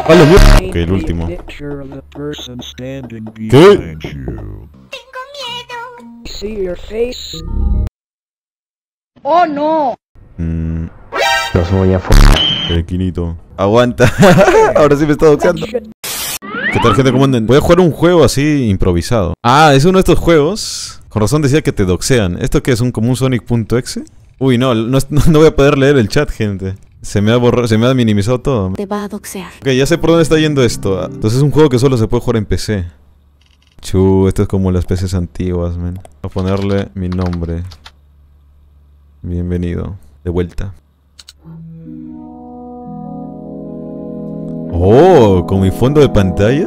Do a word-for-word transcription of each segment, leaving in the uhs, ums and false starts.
Vale, ok, el último. ¿Qué? ¡Oh, no! Mmm. Los voy a f... El Quinito. Aguanta. Ahora sí me está doxeando. ¿Qué tal, gente? ¿Cómo andan? Voy a jugar un juego así improvisado. Ah, es uno de estos juegos. Con razón decía que te doxean. ¿Esto qué es? ¿Un como un Sonic.exe? Uy, no, no, no voy a poder leer el chat, gente. Se me ha borrado, se me ha minimizado todo. Te va a doxear. Ok, ya sé por dónde está yendo esto. Entonces es un juego que solo se puede jugar en P C. Chu, esto es como las P Cs antiguas, man. Voy a ponerle mi nombre. Bienvenido. De vuelta. Oh, con mi fondo de pantalla.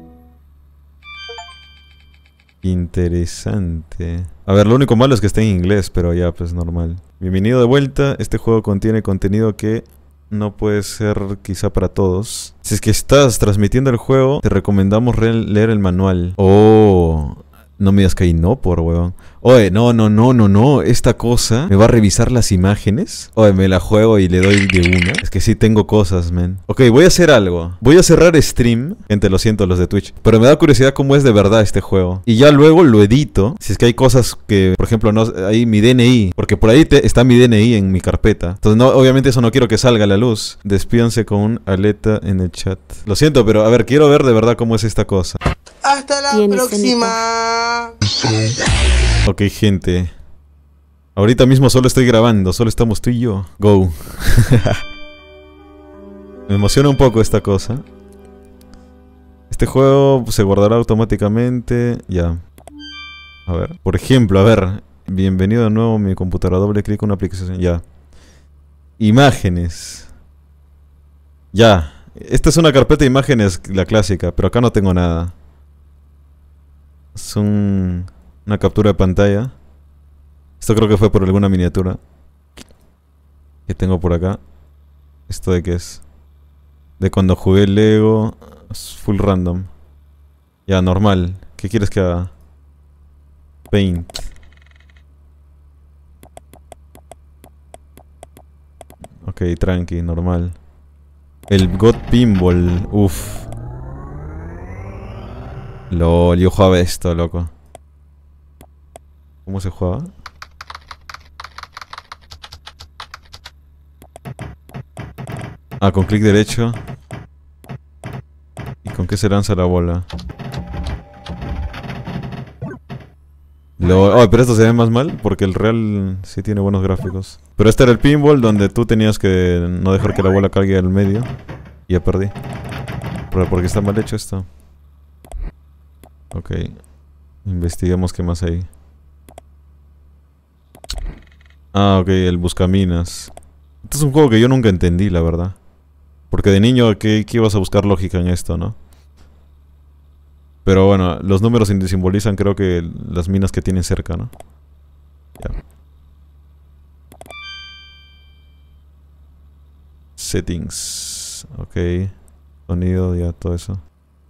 Interesante. A ver, lo único malo es que está en inglés, pero ya, pues normal. Bienvenido de vuelta. Este juego contiene contenido que no puede ser quizá para todos. Si es que estás transmitiendo el juego, te recomendamos leer el manual. Oh, no me digas que hay no por, weón. Oye, no, no, no, no, no. Esta cosa me va a revisar las imágenes. Oye, me la juego y le doy de una. Es que sí tengo cosas, man. Ok, voy a hacer algo. Voy a cerrar stream. Gente, lo siento, los de Twitch. Pero me da curiosidad cómo es de verdad este juego. Y ya luego lo edito. Si es que hay cosas que, por ejemplo, no hay mi D N I. Porque por ahí te, está mi D N I en mi carpeta. Entonces, no, obviamente eso no quiero que salga a la luz. Despídanse con un aleta en el chat. Lo siento, pero a ver, quiero ver de verdad cómo es esta cosa. Hasta la próxima. Ok, gente. Ahorita mismo solo estoy grabando, solo estamos tú y yo. Go. Me emociona un poco esta cosa. Este juego se guardará automáticamente. Ya. A ver. Por ejemplo, a ver. Bienvenido de nuevo a mi computadora. Doble clic en una aplicación. Ya. Imágenes. Ya. Esta es una carpeta de imágenes, la clásica, pero acá no tengo nada. Es un... una captura de pantalla. Esto creo que fue por alguna miniatura que tengo por acá. ¿Esto de qué es? De cuando jugué Lego. Es full random. Ya, normal. ¿Qué quieres que haga? Paint. Ok, tranqui, normal. El God Pinball. Uff. LOL, yo jugaba esto, loco. ¿Cómo se juega? Ah, con clic derecho. ¿Y con qué se lanza la bola? LOL. Oh, pero esto se ve más mal porque el real sí tiene buenos gráficos. Pero este era el pinball donde tú tenías que no dejar que la bola caiga al medio. Y ya perdí. Pero porque está mal hecho esto. Ok. Investiguemos qué más hay. Ah, ok, el buscaminas. Este es un juego que yo nunca entendí, la verdad. Porque de niño, ¿qué, qué ibas a buscar lógica en esto, no? Pero bueno, los números simbolizan creo que las minas que tienen cerca, ¿no? Ya. Settings. Ok. Sonido, ya, todo eso.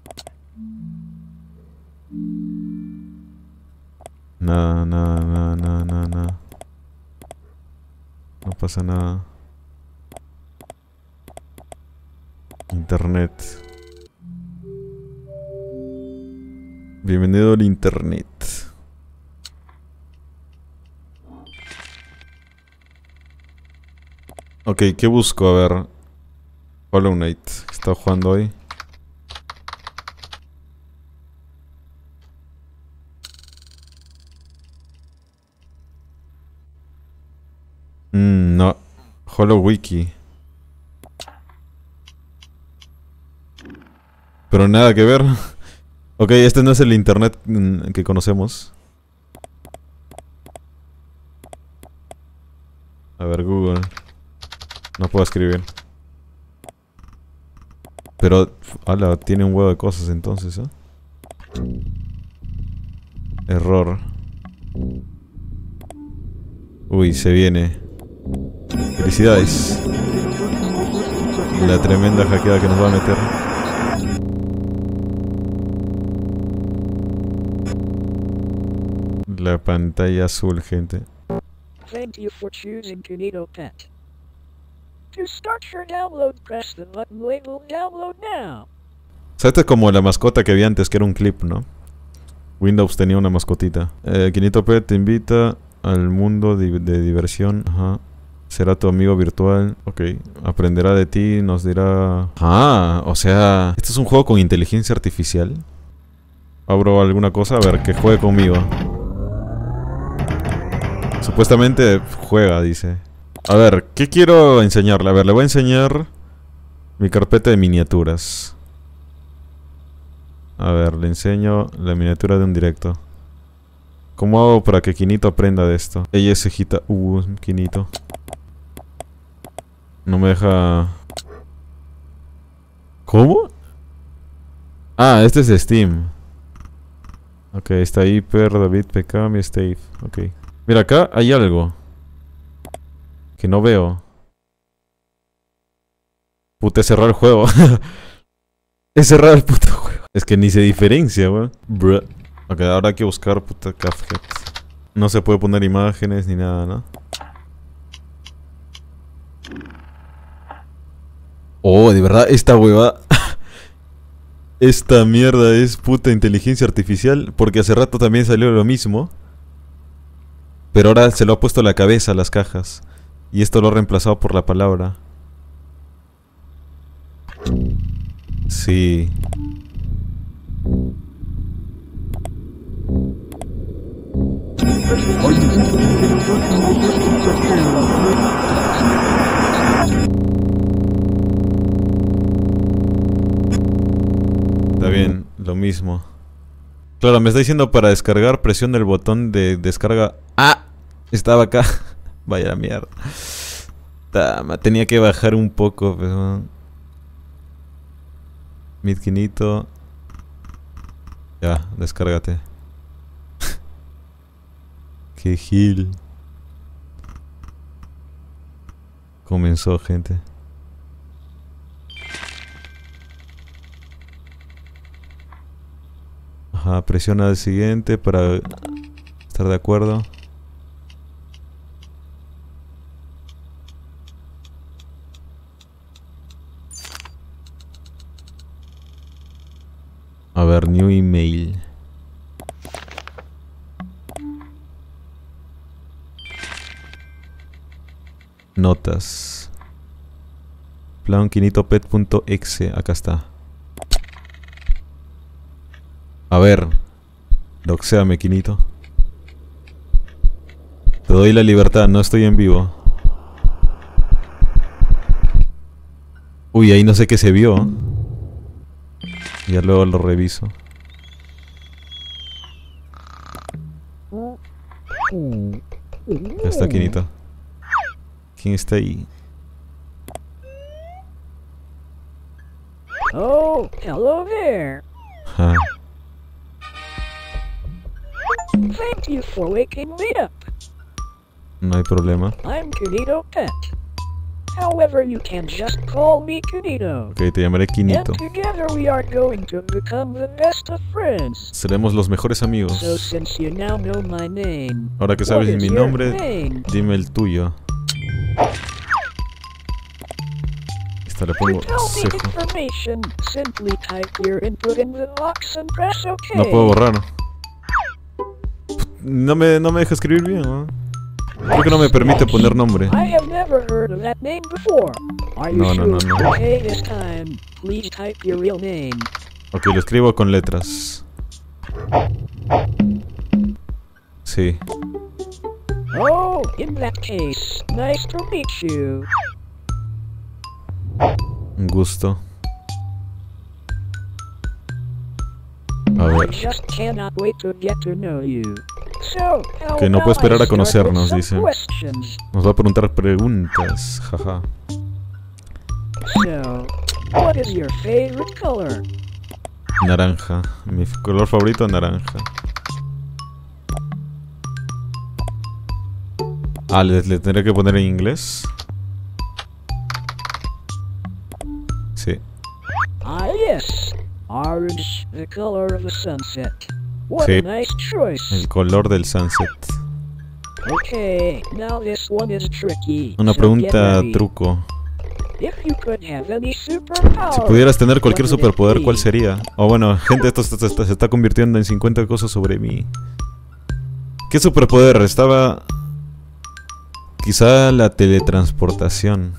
Nada, nada, nada, nada, nada, nada. No pasa nada. Internet. Bienvenido al internet. Ok, ¿qué busco? A ver. Hollow Knight. ¿Qué está jugando hoy? Mmm, no. Hollow Wiki. Pero nada que ver. Ok, este no es el internet que conocemos. A ver, Google. No puedo escribir. Pero, ala, tiene un huevo de cosas entonces, ¿eh? Error. Uy, se viene. Felicidades. La tremenda hackeada que nos va a meter. La pantalla azul, gente. Thank you for choosing Quinito Pet. To start your download, press the button labeled download now. O sea, esta es como la mascota que vi antes, que era un clip, ¿no? Windows tenía una mascotita. Eh, Quinito Pet te invita al mundo de, de diversión. Ajá. Será tu amigo virtual. Ok. Aprenderá de ti, nos dirá... Ah, o sea... ¿Este es un juego con inteligencia artificial? Abro alguna cosa, a ver, que juegue conmigo. Supuestamente juega, dice. A ver, ¿qué quiero enseñarle? A ver, le voy a enseñar mi carpeta de miniaturas. A ver, le enseño la miniatura de un directo. ¿Cómo hago para que Quinito aprenda de esto? Ella es cejita. Uh, Quinito. No me deja... ¿Cómo? Ah, este es de Steam. Ok, está Hyper, David, P K, mi Stave. Ok. Mira, acá hay algo que no veo. Puta, es cerrar el juego. Es cerrar el puto juego. Es que ni se diferencia, weón. Bruh. Ok, ahora hay que buscar puta Cuphead. No se puede poner imágenes ni nada, ¿no? Oh, de verdad, esta hueva. Esta mierda es puta inteligencia artificial. Porque hace rato también salió lo mismo. Pero ahora se lo ha puesto a la cabeza a las cajas. Y esto lo ha reemplazado por la palabra. Sí. Está bien, lo mismo. Claro, me está diciendo para descargar, presiona el botón de descarga. ¡Ah! Estaba acá. Vaya mierda. Tama, tenía que bajar un poco, pero... Midquinito. Ya, descárgate. Qué gil. Comenzó, gente. Ajá, presiona el siguiente para estar de acuerdo. A ver, new email. Notas. Plan quinitopet punto exe. Acá está. A ver. Doxéame, Quinito. Te doy la libertad, no estoy en vivo. Uy, ahí no sé qué se vio. Ya luego lo reviso. Ya está, Quinito. ¿Quién está ahí? Oh, hello there. Ah. Thank you for waking me up. No hay problema. I'm Quinito Pet. However, you can just call me Quinito. Ok, te llamaré Quinito. And together we are going to become the best of friends. Seremos los mejores amigos. So since you now know my name, Ahora que sabes what is mi your nombre, name? dime el tuyo. Esta le pongo To tell me cejo. information, simply type your input in the box and press OK. No puedo borrar. No me, no me deja escribir bien, ¿no? Creo que no me permite poner nombre. I have never heard of that name before. Are you No, no, no, sure? no. Okay, this time, please type your real name. Ok, lo escribo con letras. Sí. Oh, in that case, nice to meet you. Un gusto. A I ver. just cannot wait to get to know you. So, how Que no puedo about esperar I a start conocernos, with some dice. questions? Nos va a preguntar preguntas. Jaja. So, what is your favorite color? Naranja. Mi f- color favorito, naranja. Ah, ¿le, le tendré que poner en inglés? Sí. Ah, yes. Orange, the color of the sunset. What Sí. a nice choice. El color del sunset. Okay, now this one is tricky. Una so get pregunta ready. truco. If you could have any superpower, Si pudieras tener cualquier what would it superpoder, be? ¿cuál sería? O bueno, gente, esto se, se- se está convirtiendo en cincuenta cosas sobre mí. ¿Qué superpoder? Estaba... Quizá la teletransportación.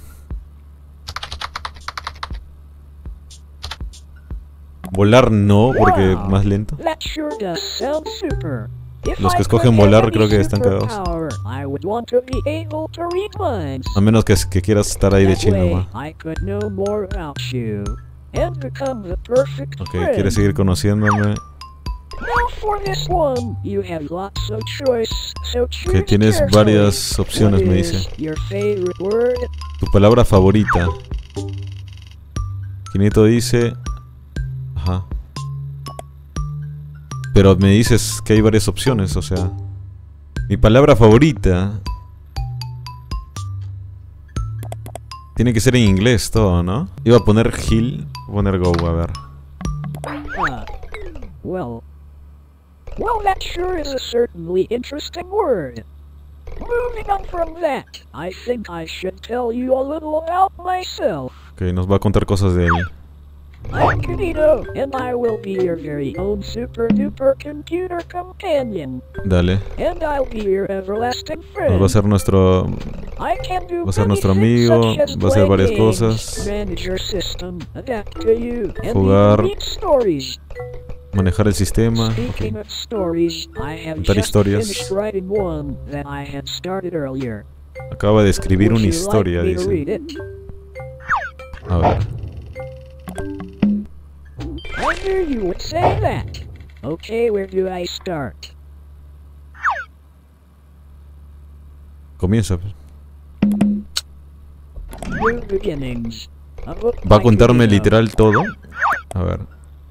Volar no, porque Wow, más lento. that sure does sound super. If Los que I escogen could have volar any creo que están cagados. superpower, I would want to be able to read minds. A menos que, que quieras estar ahí de That chill way, nomás. I could know more about you and become the perfect Ok, friend. quieres seguir conociéndome. Now for this one, you have lots of choice, so choose Que tienes carefully. varias opciones, What me is dice. your favorite word? Tu palabra favorita. Quinito dice... Ajá. Pero me dices que hay varias opciones, o sea... Mi palabra favorita... Tiene que ser en inglés todo, ¿no? Iba a poner Hill, voy a poner Go, a ver. Uh, well, well, that sure is a certainly interesting word. Moving on from that, I think I should tell you a little about myself. Ok, nos va a contar cosas de él. I'm Canito, and I will be your very own super duper computer companion. Dale. And I'll be your everlasting Nos friend. va a ser nuestro... I can do va a ser many nuestro things amigo, such as va a hacer play varias games, cosas. manage your system, adapt to you, and Jugar. even read stories. Manejar el sistema. Speaking Ok. of stories, I have Contar just historias. finished writing one that I had started earlier. Acaba de escribir Would una you like historia, me to dice. read it? A ver. I knew you would say that. Okay, where do I start? Comienza. New beginnings. A book Va a by contarme Canito. literal todo. A ver.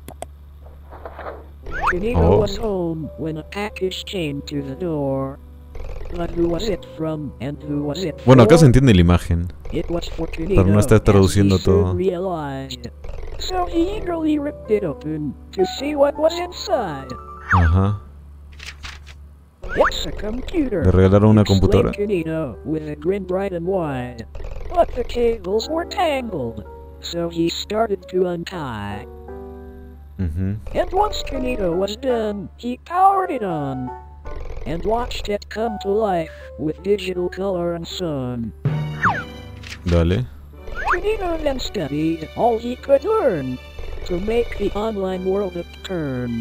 Canito Oh. was home when a package came to the door. But who was it from and who was it Bueno, acá for? se entiende la imagen. It was for Canito, Pero no está as he traduciendo soon todo. realized. So he eagerly ripped it open to see what was inside. Ajá. It's a computer. Le regalaron una explained computadora. Canito with a grin bright and wide. But the cables were tangled, so he started to untie. Ujú. And once Canito was done, he powered it on and watched it come to life with digital color and sun. Dale. Canito then studied all he could learn to make the online world a turn.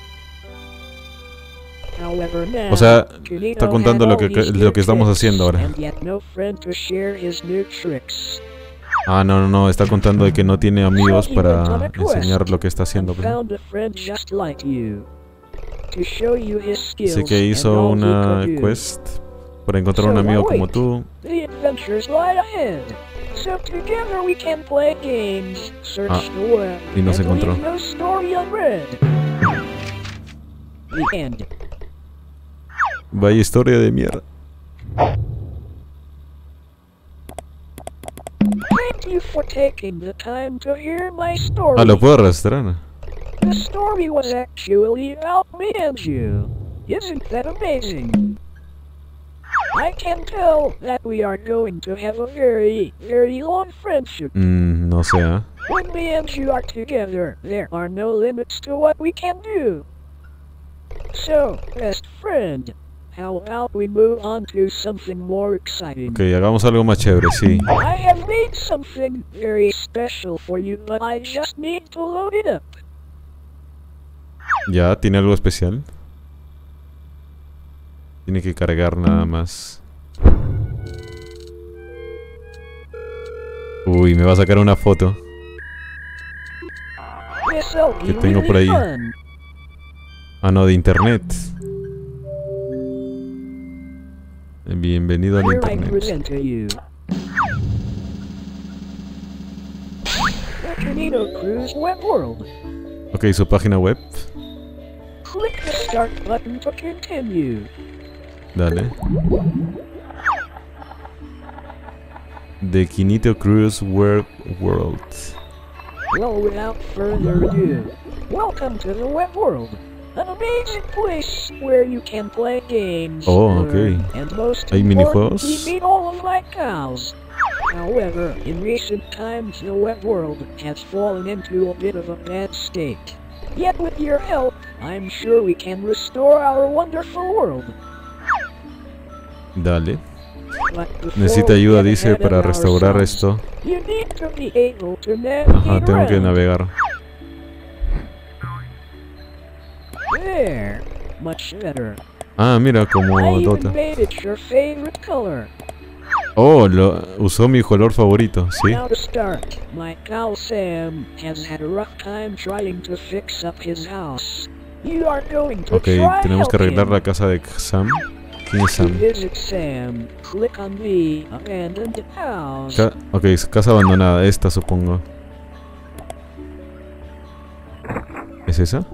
However, now, O sea, Canito está contando had lo all que, these lo que new estamos tricks, haciendo ahora. and yet no friend to share his new tricks. Ah, no, no, no. Está contando de que no tiene amigos So he went on para a quest enseñar lo que está haciendo. and Pero found a friend just like you to show you his skills sé que and hizo all he una could do. quest para encontrar un amigo como tú. The adventures lie ahead. So together we can play games, search Ah, the web, y no se and encontró. leave no story unread. The end. Vaya historia de mierda. Thank you for taking the time to hear my story. Ah, lo puedo arrastrar. The story was actually about me and you. Isn't that amazing? I can tell that we are going to have a very, very long friendship. Mm, no sé, ¿eh? When me and you are together, there are no limits to what we can do. So, best friend, how about we move on to something more exciting? Ok, hagamos algo más chévere, sí. I have made something very special for you, but I just need to load it up. Ya, ¿tiene algo especial? Tiene que cargar nada más. Uy, me va a sacar una foto This'll be que tengo por really ahí. fun. Ah, no, de internet. Bienvenido al Here I internet. present to you the Canito Cruise Web World. Ok, su página web. Click the start button to continue. Dale. The Quinito Cruise Web World. Well, without further ado, welcome to the Web World. An amazing place where you can play games, Oh, learn, okay. and most ¿Hay importantly, minijuegos? meet all of my cows. However, in recent times the web world has fallen into a bit of a bad state. Yet with your help, I'm sure we can restore our wonderful world. Dale. Necesita ayuda, dice, para restaurar esto. Ajá, tengo que navegar. There, much better. Ah, mira, como I Dota. even made it your favorite color. Oh, lo, usó mi color favorito, sí. Now to start, my pal Sam has had a rough time trying to fix up his house. You are going to Ok, try tenemos que help arreglar him. la casa de Sam. ¿Quién es To Sam? visit Sam, click on the abandoned house. Ca ok, es casa abandonada, esta supongo. ¿Es esa?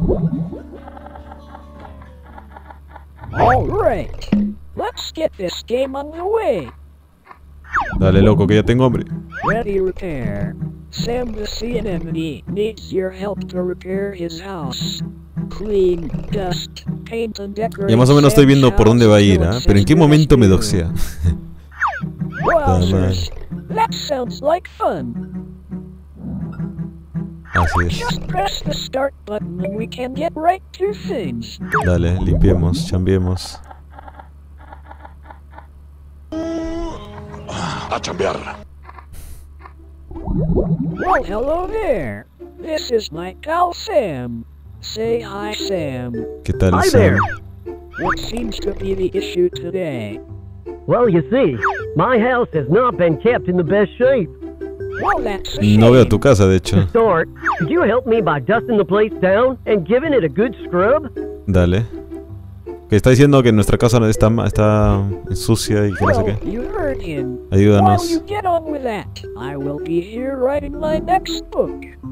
All right, let's get this game on the way. Dale, loco, que ya tengo hambre. Ready repair. Sam the Sea Anemone needs your help to repair his house. Clean, dust, paint and decorate. Ya más o menos estoy viendo Sam's por dónde va a ir, house ¿ah? Pero ¿en qué as momento me you. doxea? Wowzers, that sounds like fun. Así es. Just press the start button and we can get right to things. Dale, limpiemos, chambiemos. A chambear. Well, hello there. This is my pal Sam. Say hi, Sam. ¿Qué tal, Hi Sam? there. What seems to be the issue today? Well, you see, my house has not been kept in the best shape. Well, that's a shame. No veo tu casa, de hecho. To start, could you help me by dusting the place down and giving it a good scrub? Dale. Que está diciendo que nuestra casa está, ma- está sucia y que no sé Well, qué. you heard him. Ayúdanos. While you get on with that, I will be here writing my next book.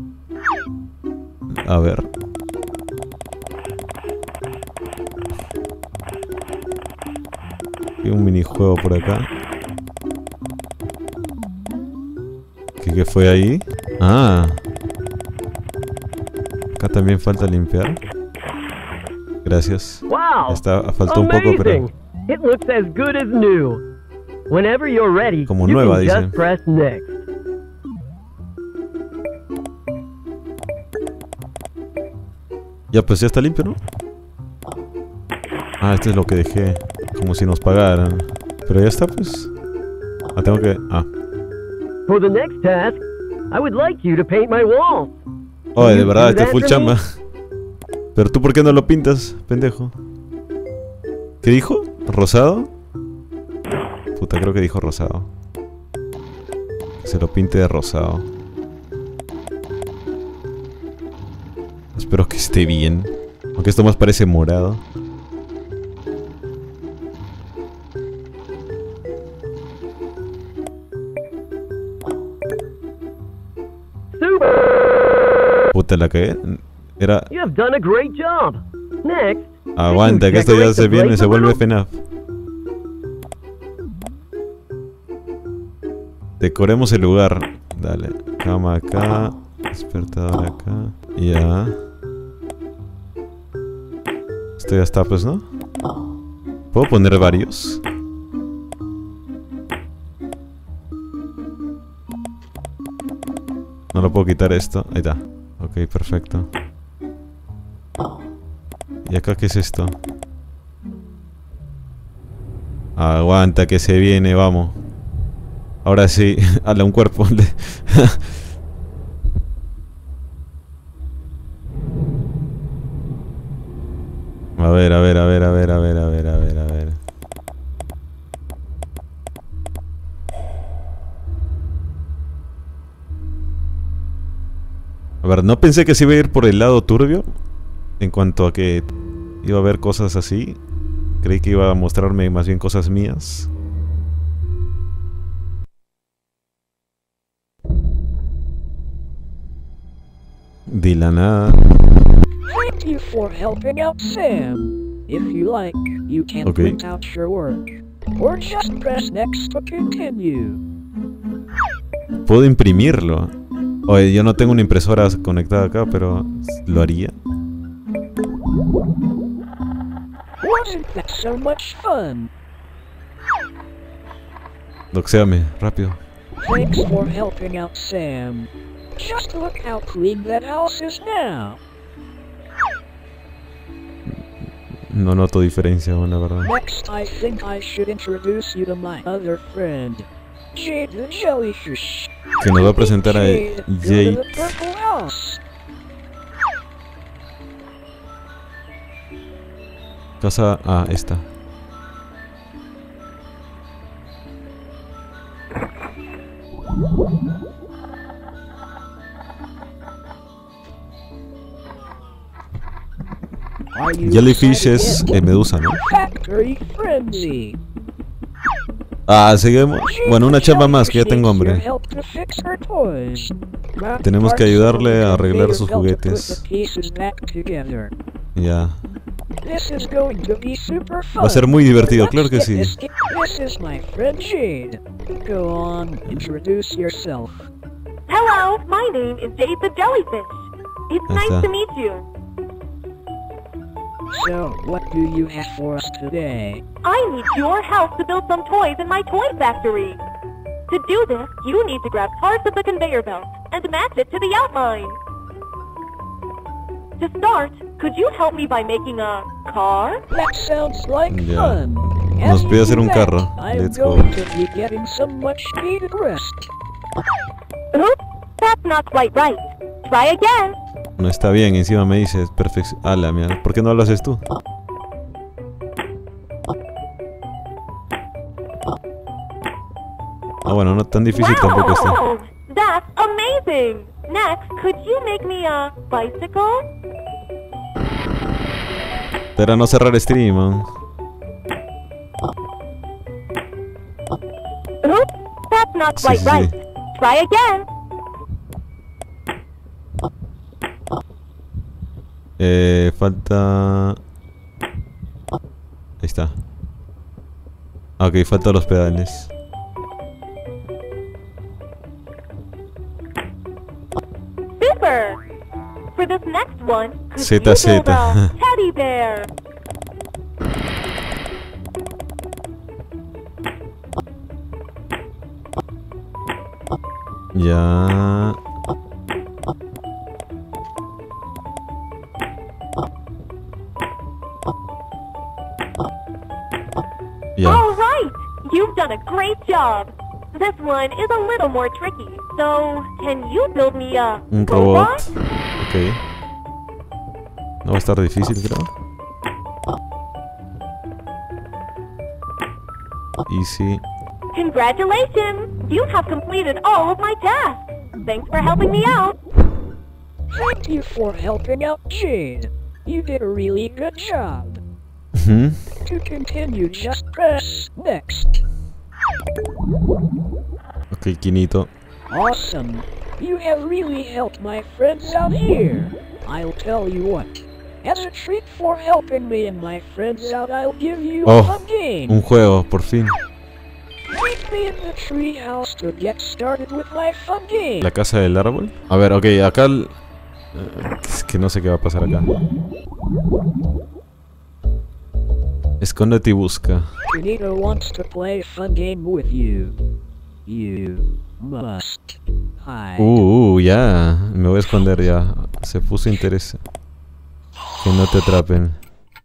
A ver. Hay un minijuego por acá. ¿Qué, qué fue ahí? Ah. Acá también falta limpiar. Gracias. Wow! Está, faltó un poco, pero... Amazing! It looks as good as new. Whenever you're ready, Como you nueva, can dice. just press next. Ya, pues ya está limpio, ¿no? Ah, este es lo que dejé. Como si nos pagaran. Pero ya está, pues. Ah, tengo que... Ah. For the next task, I would like you to paint my wall. Oh, de You verdad, do este that full for chamba. me? Pero tú, ¿por qué no lo pintas, pendejo? ¿Qué dijo? ¿Rosado? Puta, creo que dijo rosado. Que se lo pinte de rosado. Espero que esté bien. Aunque esto más parece morado. Super! Puta, la cagué. Era... You have done a great job. Next, Aguanta, que esto ya se viene, se vuelve F NAF. Decoremos el lugar. Dale. Cama acá. Despertador acá. Ya. Esto ya está, pues, ¿no? ¿Puedo poner varios? No lo puedo quitar esto. Ahí está. Ok, perfecto. ¿Y acá qué es esto? Aguanta que se viene, vamos. Ahora sí, hazle un cuerpo. A ver, a ver, a ver, a ver, a ver, a ver, a ver, a ver. A ver, no pensé que se iba a ir por el lado turbio. En cuanto a que iba a haber cosas así. Creí que iba a mostrarme más bien cosas mías. De la nada. Thank you for helping out Sam. If you like, you can Okay. print out your work. Or just press next to continue. Puedo imprimirlo. Oye, yo no tengo una impresora conectada acá, pero lo haría. Wasn't that so much fun? Doxéame, rápido. Thanks for helping out, Sam. Just look how clean that house is now. No noto diferencia, la verdad. Next, I think I should introduce you to my other friend, Jade the Jellyfish. Que nos va a presentar a Jade, go to Jade. the purple house. Casa a esta. Are you Jellyfish excited es yet? eh, medusa, ¿no? Factory Frenzy. Ah, seguimos. Bueno, una chamba más, que ya tengo hambre. Help to fix her toys. Craft Tenemos que parts ayudarle a on the arreglar conveyor sus belt to put juguetes. the pieces back together. Ya. This is going to be super fun. Va a ser muy divertido, Let's claro que get sí. This, this is my friend Jade. Go on, introduce yourself. Hello, my name is Jade the Jellyfish. It's Ahí nice está. to meet you. So, what do you have for us today? I need your help to build some toys in my toy factory. To do this, you need to grab parts of the conveyor belt and match it to the outline. To start, could you help me by making a car? That sounds like Ya. fun. Nos As pide you hacer do un that, carro. I'm Let's go. going to be getting some much needed rest. Oops, that's not quite right. Try again. No está bien, encima me dices perfección. Ah, la mierda. ¿Por qué no lo haces tú? Ah, bueno, no tan difícil tampoco está. Wow, that's amazing. Next, could you make me a bicycle? Pero no cerrar stream, man. Oops, that's not Sí, quite sí, right. sí. Try again. Eh, falta... Ahí está. Ah, ok, faltan los pedales. Super! For this next one, could Z you Z. build a teddy bear? Ya... Ya. All right! You've done a great job. This one is a little more tricky. So, can you build me a Un robot. Ok. No va a estar difícil, creo. Easy. Congratulations! You have completed all of my tasks. Thanks for helping me out. Thank you for helping out Jade. You did a really good job. Ujú. To continue, just press next. Ok, Quinito. Awesome. You have really helped my friends out here. I'll tell you what. As a treat for helping me and my friends out, I'll give you Oh, a fun game. un juego, por fin. Meet me in the tree house to get started with my fun game. La casa del árbol. A ver, ok, acá... el- eh, Es que no sé qué va a pasar acá. Escóndete y busca. Finito wants to play a fun game with you. You must hide. Uh, uh, ya. Me voy a esconder ya. Se puso interés. Que no te atrapen.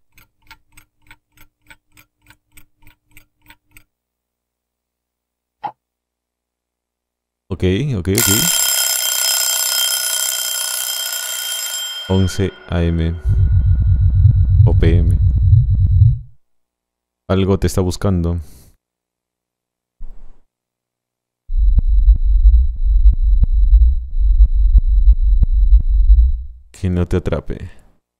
Ok, ok, ok. once A M o P M. Algo te está buscando. Que no te atrape.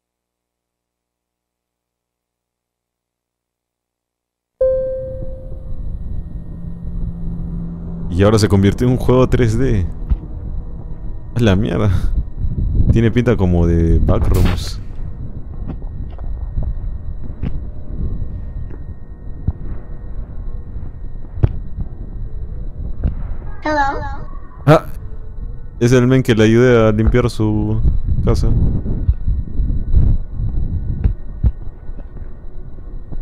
Y ahora se convirtió en un juego tres D. A la mierda. Tiene pinta como de backrooms. Hello. Ah, es el men que le ayude a limpiar su casa.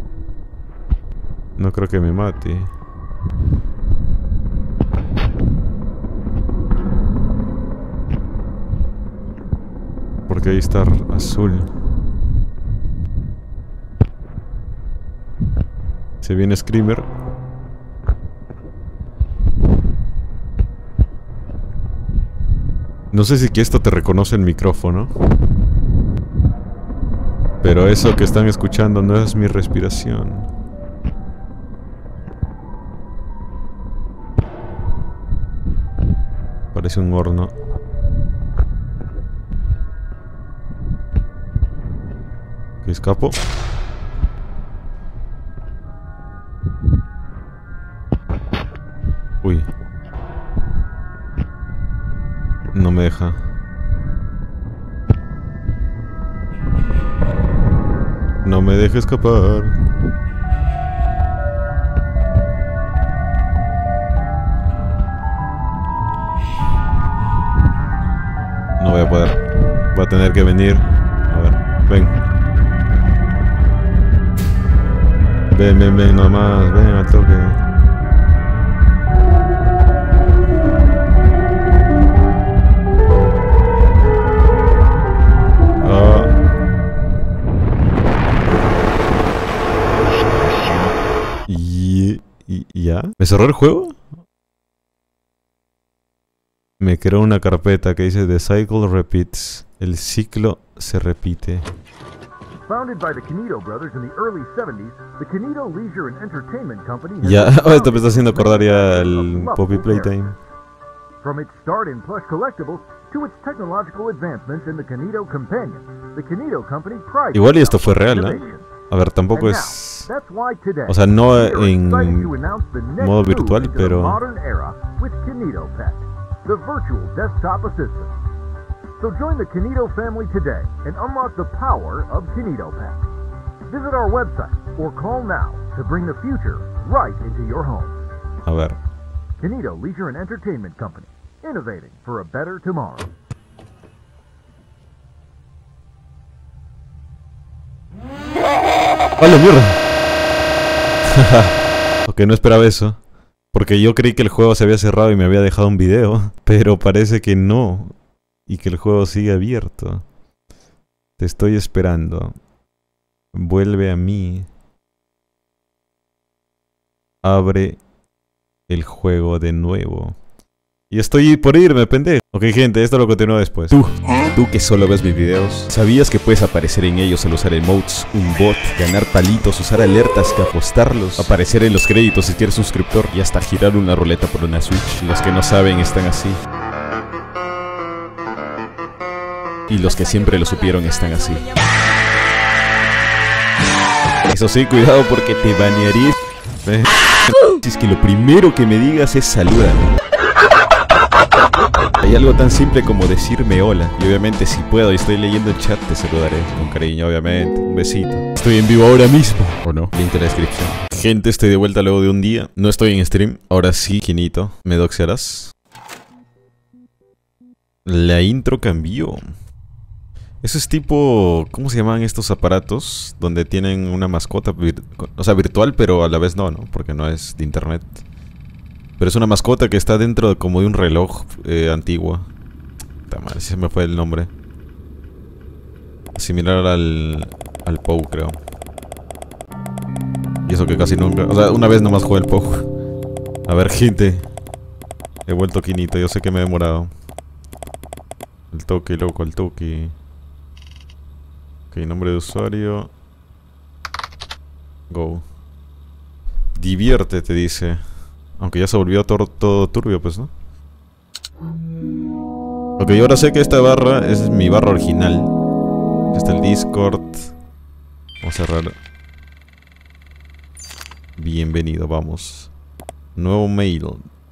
No creo que me mate. que ahí está azul. Se viene Screamer. No sé si que esto te reconoce el micrófono, pero eso que están escuchando no es mi respiración. Parece un horno. ¿Qué escapo? Uy. No me deja. No me deja escapar. No voy a poder. Voy a tener que venir. A ver, ven. Ven, ven, ven nomás. Ven al toque. ¿Ya? ¿Me cerró el juego? Me creó una carpeta que dice The Cycle Repeats. El ciclo se repite. Ya, esto me está haciendo acordar ya el Poppy Playtime. From its start in plush collectibles to its technological advancements in the Kinito Companion, the Kinito Company prides. Igual y esto fue real, ¿eh? A ver, tampoco es... O sea, no en modo virtual, pero... So join the Kinito family today and unlock the power of Kinito Pet. Visit our website or call now to bring the future right into your home. A ver. Kinito Leisure and Entertainment Company, innovating for a better tomorrow. ¡Hola, mierda! Ok, no esperaba eso. Porque yo creí que el juego se había cerrado y me había dejado un video. Pero parece que no. Y que el juego sigue abierto. Te estoy esperando. Vuelve a mí. Abre el juego de nuevo. Y estoy por irme, pendejo. Ok, gente, esto lo continúo después. Tú, tú que solo ves mis videos, ¿sabías que puedes aparecer en ellos al usar emotes, un bot, ganar palitos, usar alertas, que apostarlos, aparecer en los créditos si quieres suscriptor y hasta girar una ruleta por una Switch? Los que no saben están así. Y los que siempre lo supieron están así. Eso sí, cuidado porque te banearía. Si es que lo primero que me digas es salúdame. Hay algo tan simple como decirme hola. Y obviamente si puedo y estoy leyendo el chat te saludaré con cariño, obviamente. Un besito. Estoy en vivo ahora mismo. ¿O no? Link en la descripción. Gente, estoy de vuelta luego de un día. No estoy en stream. Ahora sí, Kinito. ¿Me doxearás? La intro cambió. Eso es tipo... ¿Cómo se llaman estos aparatos? Donde tienen una mascota, o sea, virtual, pero a la vez no, ¿no? Porque no es de internet. Pero es una mascota que está dentro de, como de un reloj eh, antiguo. Está mal, si se me fue el nombre. Similar al... al P O W, creo. Y eso que casi nunca... O sea, una vez nomás jugué el P O W. A ver, gente. He vuelto Kinito, yo sé que me he demorado. El toque, loco, el toque. Ok, nombre de usuario. Go. Diviértete, dice. Aunque ya se volvió todo, todo turbio, pues, ¿no? Ok, ahora sé que esta barra es mi barra original. Está el Discord. Vamos a cerrar. Bienvenido, vamos. Nuevo mail.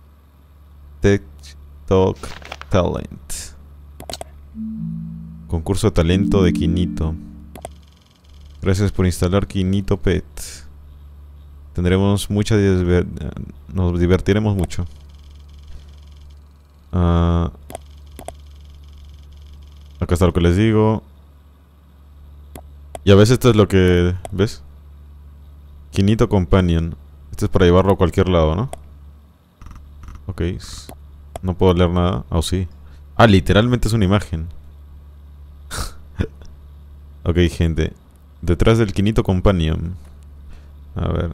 TikTok Talent. Concurso de talento de Kinito. Gracias por instalar Kinito Pet. Tendremos mucha diver... Nos divertiremos mucho. Uh... Acá está lo que les digo. Y a veces esto es lo que... ¿Ves? Kinito Companion. Esto es para llevarlo a cualquier lado, ¿no? Ok. No puedo leer nada. Oh, sí. Ah, literalmente es una imagen. Ok, gente. Detrás del Quinito Companion. A ver.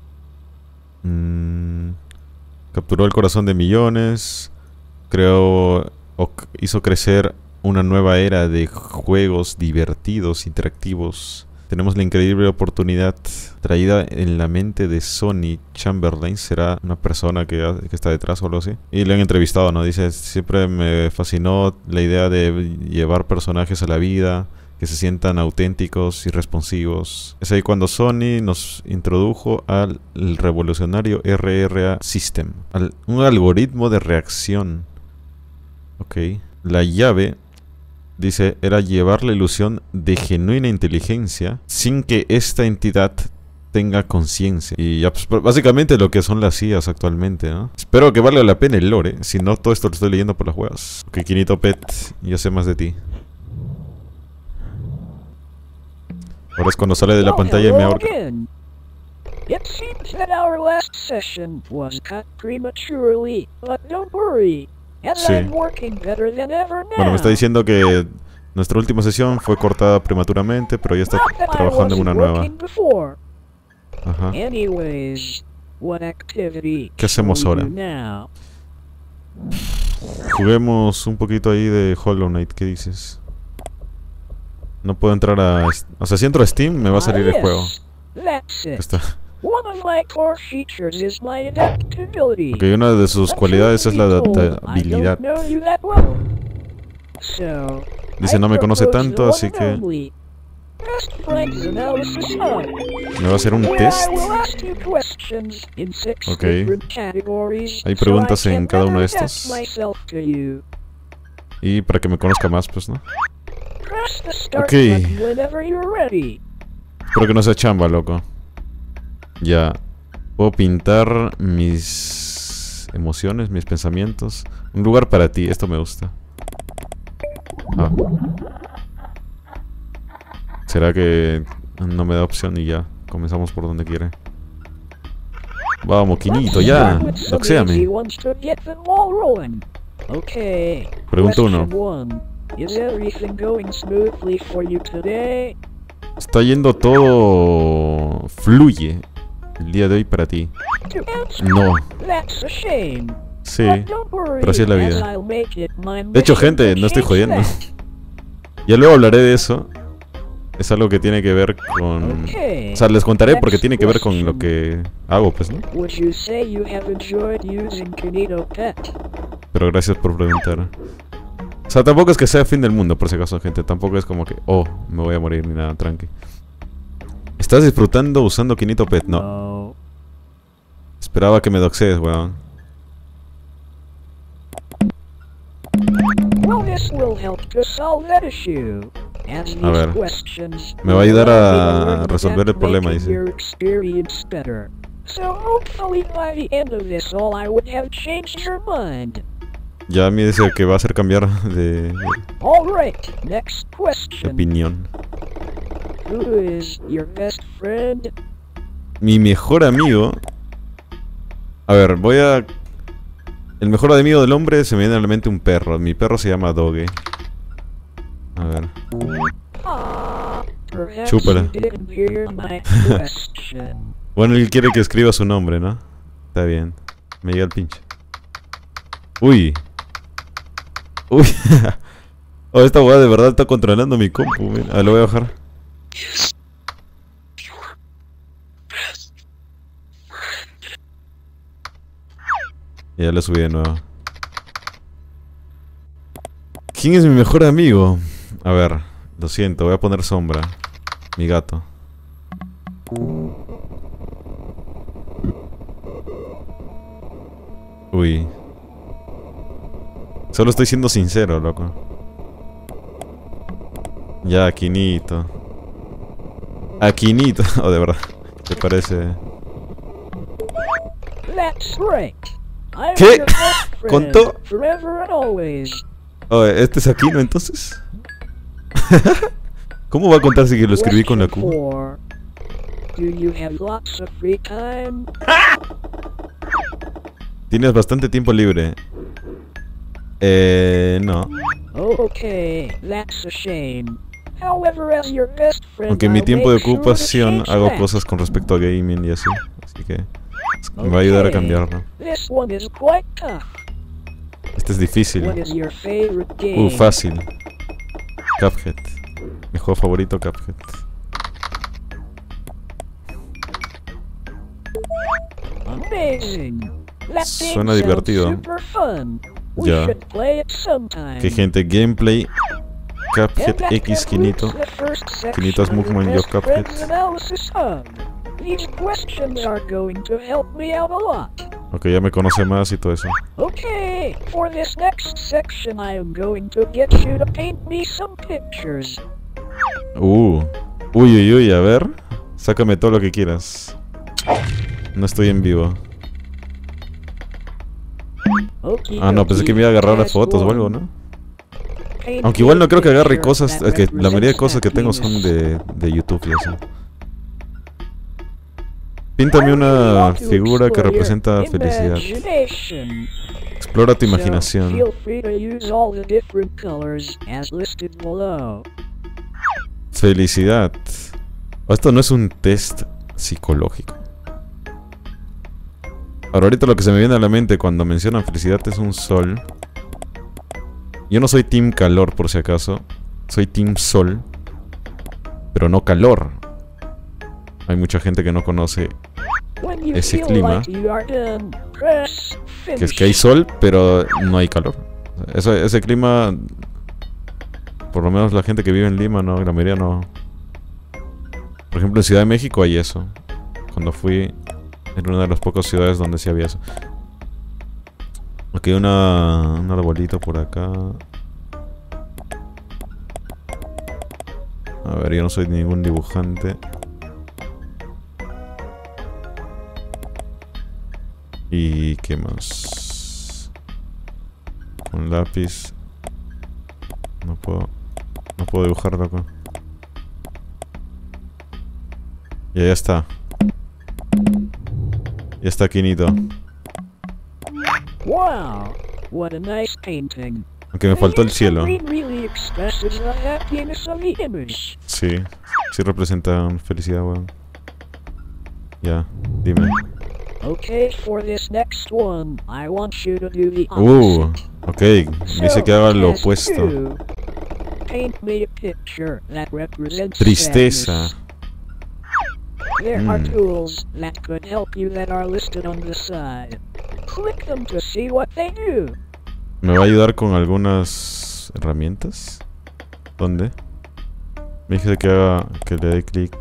Mm, capturó el corazón de millones. Creó o hizo crecer una nueva era de juegos divertidos, interactivos. Tenemos la increíble oportunidad traída en la mente de Sonny Chamberlain. Será una persona que, que está detrás o algo así. Y le han entrevistado, ¿no? Dice, siempre me fascinó la idea de llevar personajes a la vida que se sientan auténticos y responsivos. Es ahí cuando Sony nos introdujo al revolucionario R R A System, al, un algoritmo de reacción. Ok. La llave, dice, era llevar la ilusión de genuina inteligencia sin que esta entidad tenga conciencia. Y ya, pues, básicamente lo que son las I As actualmente, ¿no? Espero que valga la pena el lore. Si no, todo esto lo estoy leyendo por las huevas. Ok, Quinito Pet, ya sé más de ti. Ahora es cuando sale de la pantalla y me ahorca. It seems that our last session was cut prematurely, but don't worry. And Sí. I'm working better than ever now. Bueno, me está diciendo que nuestra última sesión fue cortada prematuramente, pero ya está Not that I trabajando en una wasn't nueva. working before. Ajá. Anyways, what activity ¿Qué hacemos shall we ahora? do now? Juguemos un poquito ahí de Hollow Knight, ¿qué dices? No puedo entrar a... O sea, si entro a Steam me va a salir Ah, el juego. yes. That's Ahí it. está. One of my core features is my adaptability. Ok, una de sus But cualidades truth es la be told, adaptabilidad. I don't know you that well. So, Dice, I no me conoce propose tanto, the así one que and only Best Friends Analysis Hub, me va a hacer un where test. I will ask you questions in six Ok. different categories, Hay so preguntas I en can cada uno de better adapt estos. myself to you. Y para que me conozca más, pues, ¿no? Press the start Ok. button whenever you're ready. Espero que no sea chamba, loco. Ya. Puedo pintar mis emociones, mis pensamientos. Un lugar para ti, esto me gusta. Ah. ¿Será que no me da opción y ya? Comenzamos por donde quiere. Vamos, Quinito, ya. Doxéame. Okay. Pregunta uno. Question one. Is everything going smoothly for you today? Está yendo todo... Fluye el día de hoy para ti. To answer, No. that's a shame. Sí. But don't worry, pero así es la vida. as I'll make it my De hecho, mission gente, to no estoy change jodiendo. that. Ya luego hablaré de eso. Es algo que tiene que ver con... Okay. O sea, les contaré porque tiene que ver con lo que hago, pues, ¿no? Would you say you have enjoyed using Quinito Pet? Pero gracias por preguntar. O sea, tampoco es que sea fin del mundo, por si acaso, gente. Tampoco es como que, oh, me voy a morir ni nada, tranqui. ¿Estás disfrutando usando Quinito Pet? No. No. Esperaba que me doxees, weón. Well, this will help to solve that issue. As A ver. these questions Me va a ayudar a will allow you to resolver el make problema, dice. your experience better. So hopefully by the end of this all I would have changed your mind. Ya me dice que va a hacer cambiar de, de All right, next question. opinión. Who is your best friend? Mi mejor amigo... A ver, voy a... El mejor amigo del hombre se me viene a la mente un perro. Mi perro se llama Doge. A ver. Ah, perhaps Chúpala. you didn't hear my question. Bueno, él quiere que escriba su nombre, ¿no? Está bien. Me llega el pinche. Uy. Uy. Oh, esta weá de verdad está controlando mi compu. Mira. A ver, lo voy a bajar. Ya le subí de nuevo. ¿Quién es mi mejor amigo? A ver, lo siento, voy a poner sombra. Mi gato. Uy. Solo estoy siendo sincero, loco. Ya, Quinito. Aquinito. Oh, de verdad. ¿Te parece? That's right. I'm ¿Qué? your best friend, ¿Contó? forever and always. Oh, ¿este es Aquino entonces? ¿Cómo va a contar si que lo escribí con la Question Q? four. Do you have lots of free time? Tienes bastante tiempo libre. Eh, no. Okay, that's a shame. However, as your best friend, Aunque en mi I'll tiempo de make sure to ocupación change hago that. cosas con respecto a gaming y así. Así que me va a ayudar a cambiarlo. This one is quite tough. Este es difícil. What is your favorite game? Uh, fácil. Cuphead. Mi juego favorito, Cuphead. Amazing. That thing Suena sounds divertido. super fun. We Ya. should play it sometime. Que gente, gameplay. Cuphead And that X Quinito. concludes the first section Quinitos of the Mugman, yo Best Cuphead. Friends Analysis Hub. These questions are going to help me out a lot. Ok, ya me conoce más y todo eso. Okay, for this next section I am going to get you to paint me some pictures. Uh. Uy, uy, uy, a ver. Sácame todo lo que quieras. No estoy en vivo. Okey Ah, no, pensé que me iba a agarrar las fotos o algo, ¿no? Paint Aunque igual no me a creo que agarre picture cosas, that es que la mayoría de represents cosas que tengo son happiness. de, de YouTube y eso. Píntame una figura que representa felicidad. Imagination. Explora tu So, imaginación. feel free to use all the different colors as listed below. Felicidad. Oh, esto no es un test psicológico. Ahora ahorita lo que se me viene a la mente cuando mencionan felicidad es un sol. Yo no soy team calor por si acaso. Soy team sol. Pero no calor. Hay mucha gente que no conoce When you ese feel clima. like you are done, press Que es que hay finish. sol, pero no hay calor. Eso, ese clima, por lo menos la gente que vive en Lima, no, la mayoría no. Por ejemplo, en Ciudad de México hay eso. Cuando fui, era una de las pocas ciudades donde sí había eso. Aquí hay una, un arbolito por acá. A ver, yo no soy ningún dibujante. ¿Y qué más? Con lápiz. No puedo. No puedo dibujar, loco. Y ya está. Ya está Quinito. Wow, what a nice painting. Aunque me faltó el cielo. Green really expresses the happiness of the image. Sí. Sí representa felicidad, weón. Ya, dime. Okay, for this next one, I want you to do the Uh, opposite. ok. Dice que haga lo Task opuesto. two. Paint me a picture that represents Tristeza. sadness. There are Mm. tools that could help you that are listed on the side. Click them to see what they do. ¿Me va a ayudar con algunas herramientas? ¿Dónde? Me dice que haga, que le dé clic.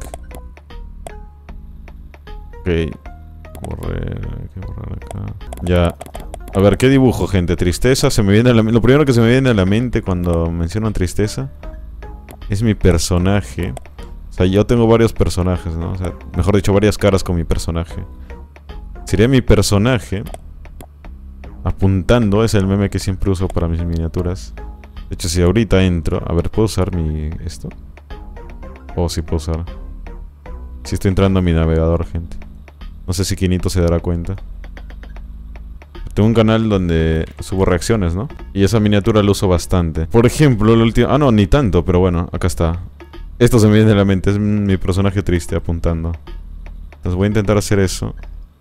Ok. Borrar, hay que borrar acá. Ya. A ver, ¿qué dibujo, gente? Tristeza. Se me viene a la, lo primero que se me viene a la mente cuando mencionan tristeza es mi personaje. O sea, yo tengo varios personajes, ¿no? O sea, mejor dicho, varias caras con mi personaje. Sería mi personaje apuntando. Es el meme que siempre uso para mis miniaturas. De hecho, si ahorita entro... A ver, ¿puedo usar mi... esto? Oh, sí puedo usar. Si estoy entrando a mi navegador, gente. No sé si Quinito se dará cuenta. Tengo un canal donde subo reacciones, ¿no? Y esa miniatura la uso bastante. Por ejemplo, el último... Ah, no, ni tanto, pero bueno, acá está. Esto se me viene a la mente, es mi personaje triste apuntando. Entonces voy a intentar hacer eso.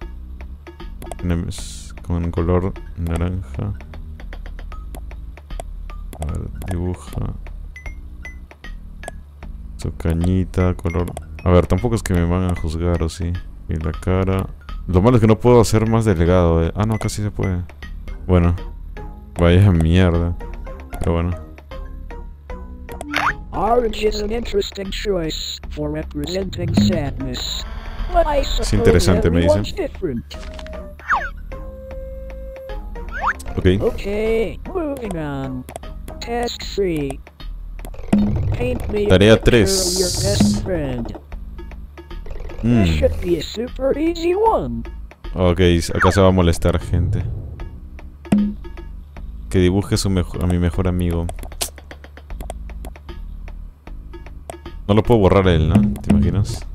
Con color naranja. A ver, dibuja. Su cañita, color... A ver, tampoco es que me van a juzgar, ¿o sí? Y la cara... Lo malo es que no puedo hacer más delgado, eh. Ah, no, acá sí se puede. Bueno. Vaya mierda. Pero bueno. Orange is an interesting choice for representing sadness. But I suppose interesante, me dice. everyone's different. Ok. Okay, moving on. Task three. Paint me a Tarea picture tres. of your best friend. This Mm. should be a super easy one. Ok, acá se va a molestar, gente. Que dibuje su mejo- a mi mejor amigo. No lo puedo borrar él, ¿no? ¿Te imaginas?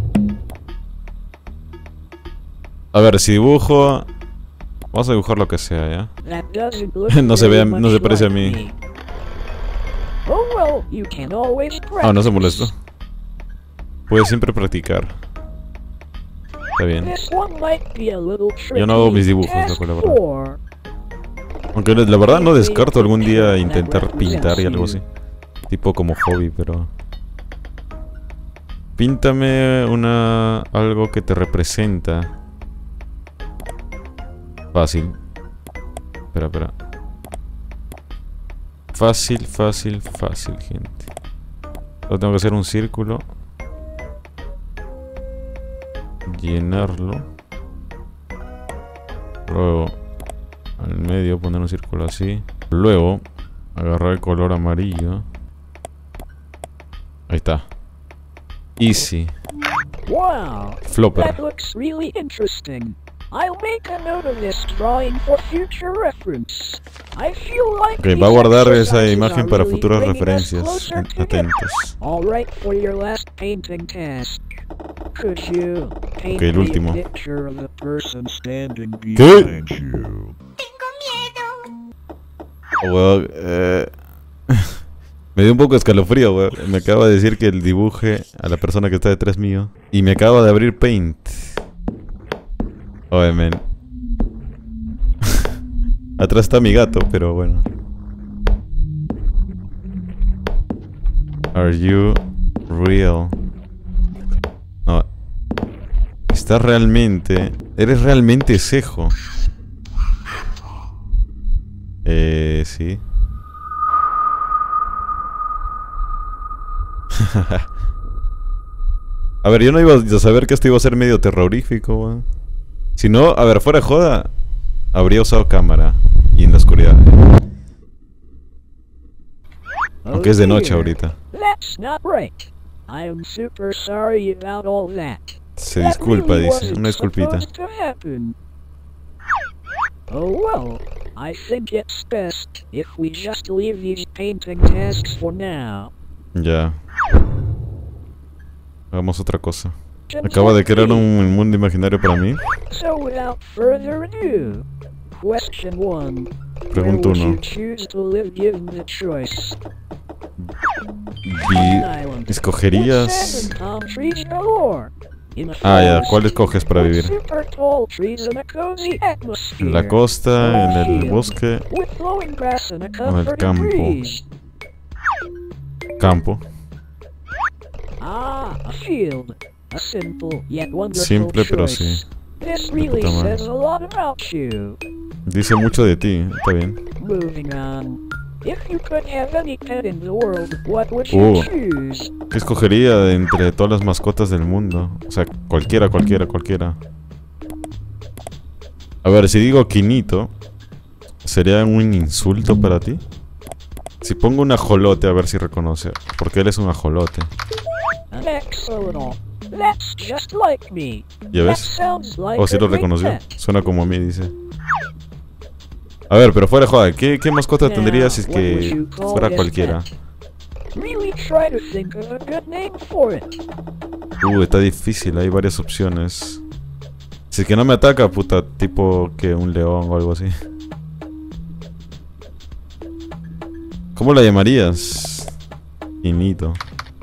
A ver, si dibujo... Vamos a dibujar lo que sea, ¿ya? That doesn't look No se very vea- no much se parece a like mí. me. Oh Well, you can always Ah, no se practice. molestó. Puedes siempre practicar. Está bien. This one might be a little Yo no hago mis tricky. dibujos, Task la verdad. four. Aunque la verdad no descarto algún día intentar pintar y algo así. Tipo como hobby, pero... Píntame una... algo que te representa. Fácil. Espera, espera. Fácil, fácil, fácil, gente. Solo tengo que hacer un círculo. Llenarlo. Luego al medio poner un círculo así. Luego agarrar el color amarillo. Ahí está. Easy. Wow, Flopper. that looks really interesting. I'll make a note of this drawing for future reference. I feel like Ok, va a these guardar esa exercises imagen are para really futuras bringing us referencias. closer together. Atentos. All right, for your last painting task. Could you paint Ok, el me a último. picture of the person standing ¿Qué? behind you? Oh, weón, eh, me dio un poco de escalofrío, weón. Me acaba de decir que el dibuje a la persona que está detrás mío. Y me acaba de abrir Paint. Oye, men. Atrás está mi gato, pero bueno. Are you real? No. ¿Estás realmente? ¿Eres realmente cejo? Eh, sí. A ver, yo no iba a saber que esto iba a ser medio terrorífico, weón. Si no, a ver, fuera de joda, habría usado cámara y en la oscuridad. Aunque es de noche ahorita. That's not right. I am super sorry about all that. Se That disculpa, really dice. wasn't Una disculpita. supposed to happen. Oh well, I think it's best if we just leave these painting tasks for now. Ya. Hagamos otra cosa. Acaba de crear un mundo imaginario para mí. So without further ado, question one. Pregunta Where would uno. you choose to live given the choice? Vi- ¿Escogerías? Ah, ya, ¿cuál escoges para vivir? ¿En la costa, en el bosque o en el campo? Campo. Ah, a field. A simple yet wonderful Simple, pero choice. sí. This De really puta madre. says a lot about you. Dice mucho de ti, está bien. Moving on. If you could have any pet in the world, what would you Uh. choose? ¿Qué escogería de entre todas las mascotas del mundo? O sea, cualquiera, cualquiera, cualquiera. A ver, si digo Quinito, ¿sería un insulto para ti? Si pongo un ajolote, a ver si reconoce. Porque él es un ajolote. An axolotl. That's just like me. ¿Ya That ves? sounds like O si a lo great reconoció. pet. Suena como a mí, dice. A ver, pero fuera de joda, ¿qué, qué mascota tendría si es que fuera cualquiera? Really try to think of a good name for it. Uh, está difícil, hay varias opciones. Si es que no me ataca, puta, tipo que un león o algo así. ¿Cómo la llamarías? Quinito.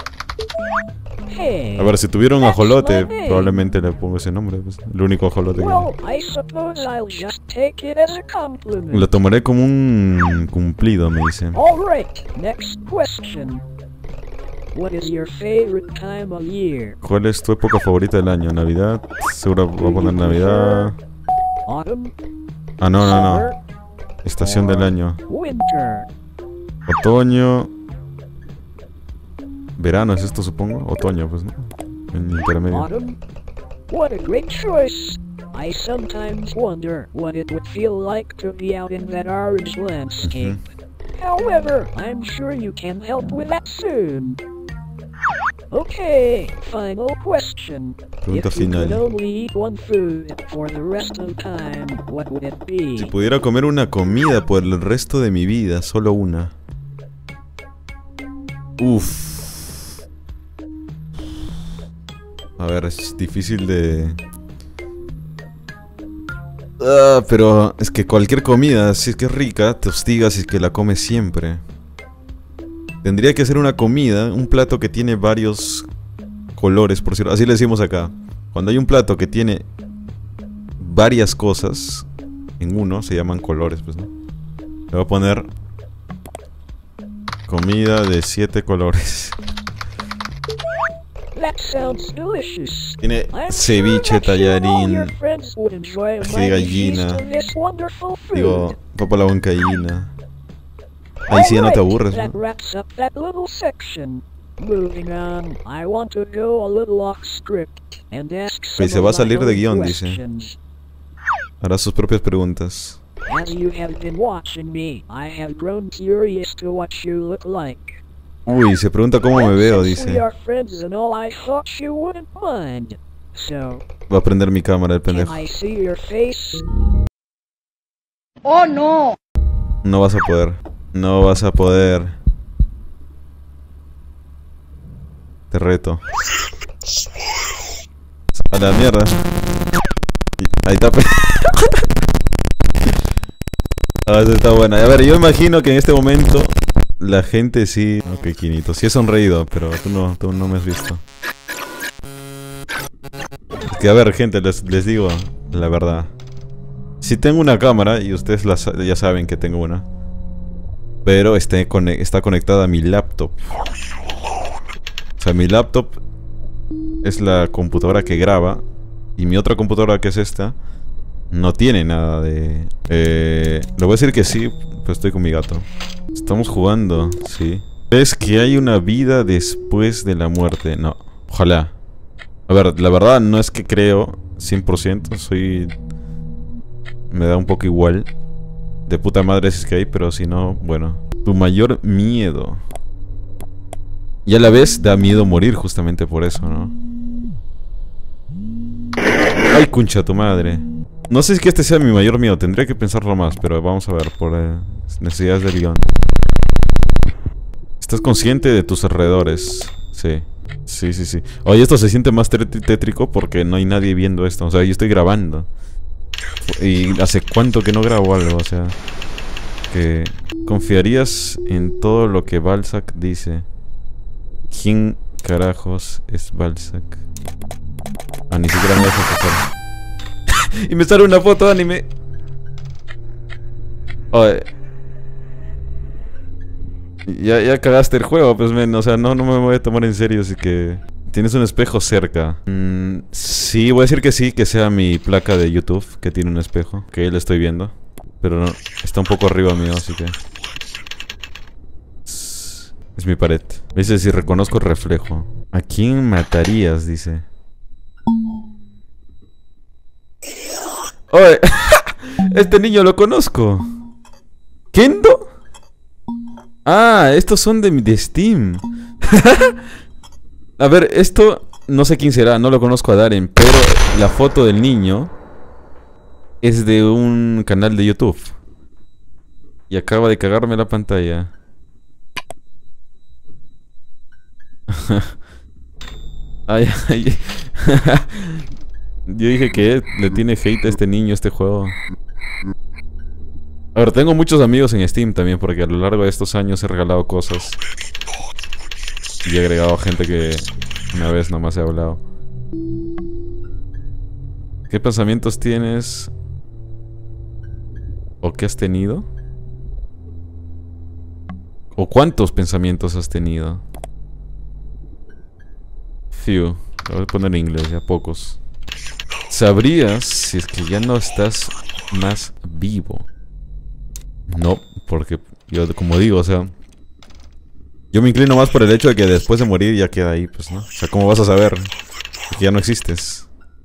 Hey. A ver, si tuviera un That's ajolote, my name. probablemente le pongo ese nombre. Pues, el único ajolote que Well, I suppose I'll just take it as a compliment. lo tomaré como un cumplido, me dice. All right, next question. What is your favorite time of year? ¿Cuál es tu época favorita del año? ¿Navidad? Seguro voy a poner Navidad. Autumn, Ah, no, no, no. summer, Estación del año. winter. Otoño. Verano es esto, supongo. Otoño, pues, ¿no? En intermedio. Autumn? What a great choice. I sometimes wonder what it would feel like to be out in that orange landscape. However, I'm sure you can help with that soon. Okay, final question. Pregunta If you could final. only eat one food for the rest of time, what would it be? Si pudiera comer una comida por el resto de mi vida, solo una. Uff. A ver, es difícil de... Ah, pero es que cualquier comida, si es que es rica, te hostiga si es que la comes siempre. Tendría que ser una comida, un plato que tiene varios colores, por cierto. Así le decimos acá. Cuando hay un plato que tiene varias cosas en uno, se llaman colores, pues, ¿no? Le voy a poner comida de siete colores. Tiene ceviche, tallarín, ají de gallina, digo, papa a la huancaína. Ahí sí ya no te aburres, ¿no? Y se va a salir de guión, dice. Hará sus propias preguntas. Uy, se pregunta cómo me veo, dice. Va a prender mi cámara, el pendejo. ¡Oh, no! No vas a poder. No vas a poder. Te reto. A la mierda. Ahí está. Ah, esa está buena. A ver, yo imagino que en este momento la gente sí... Ok, Quinito, sí he sonreído, pero tú no, tú no me has visto. Es que a ver, gente, les, les digo la verdad. Sí tengo una cámara y ustedes la, ya saben que tengo una. Pero este, está conectada a mi laptop. O sea, mi laptop es la computadora que graba. Y mi otra computadora, que es esta, no tiene nada de... Eh, le voy a decir que sí, pero estoy con mi gato. Estamos jugando, sí. ¿Crees que hay una vida después de la muerte? No, ojalá. A ver, la verdad no es que creo cien por ciento. Soy... Me da un poco igual. De puta madre si es que hay, pero si no, bueno. Tu mayor miedo. Y a la vez da miedo morir justamente por eso, ¿no? Ay, concha tu madre. No sé si que este sea mi mayor miedo, tendría que pensarlo más, pero vamos a ver, por eh, necesidades del guión. ¿Estás consciente de tus alrededores? Sí. Sí, sí, sí. Oye, esto se siente más tétrico porque no hay nadie viendo esto. O sea, yo estoy grabando. Y hace cuánto que no grabo algo, o sea... Que... ¿Confiarías en todo lo que Balzac dice? ¿Quién carajos es Balzac? Ah, ni siquiera me deja tocar. Y me sale una foto de anime. Oye. Ya, ya cagaste el juego, pues, men. O sea, no, no me voy a tomar en serio, así que... ¿Tienes un espejo cerca? Mm, sí, voy a decir que sí, que sea mi placa de YouTube, que tiene un espejo. Que ahí lo estoy viendo. Pero no, está un poco arriba mío, así que... Es, es mi pared. Dice si reconozco el reflejo. ¿A quién matarías? Dice. ¡Oye! Este niño lo conozco. ¿Kendo? Ah, estos son de, de Steam. A ver, esto no sé quién será, no lo conozco a Darren, pero la foto del niño es de un canal de YouTube. Y acaba de cagarme la pantalla. Ay, ay. Yo dije que le tiene hate a este niño este juego. A ver, tengo muchos amigos en Steam también, porque a lo largo de estos años he regalado cosas. Y he agregado gente que una vez nomás he hablado. ¿Qué pensamientos tienes? ¿O qué has tenido? ¿O cuántos pensamientos has tenido? Few. Lo voy a poner en inglés, ya pocos. ¿Sabrías si es que ya no estás más vivo? No, porque yo, como digo, o sea... Yo me inclino más por el hecho de que después de morir ya queda ahí, pues, ¿no? O sea, ¿cómo vas a saber que ya no existes?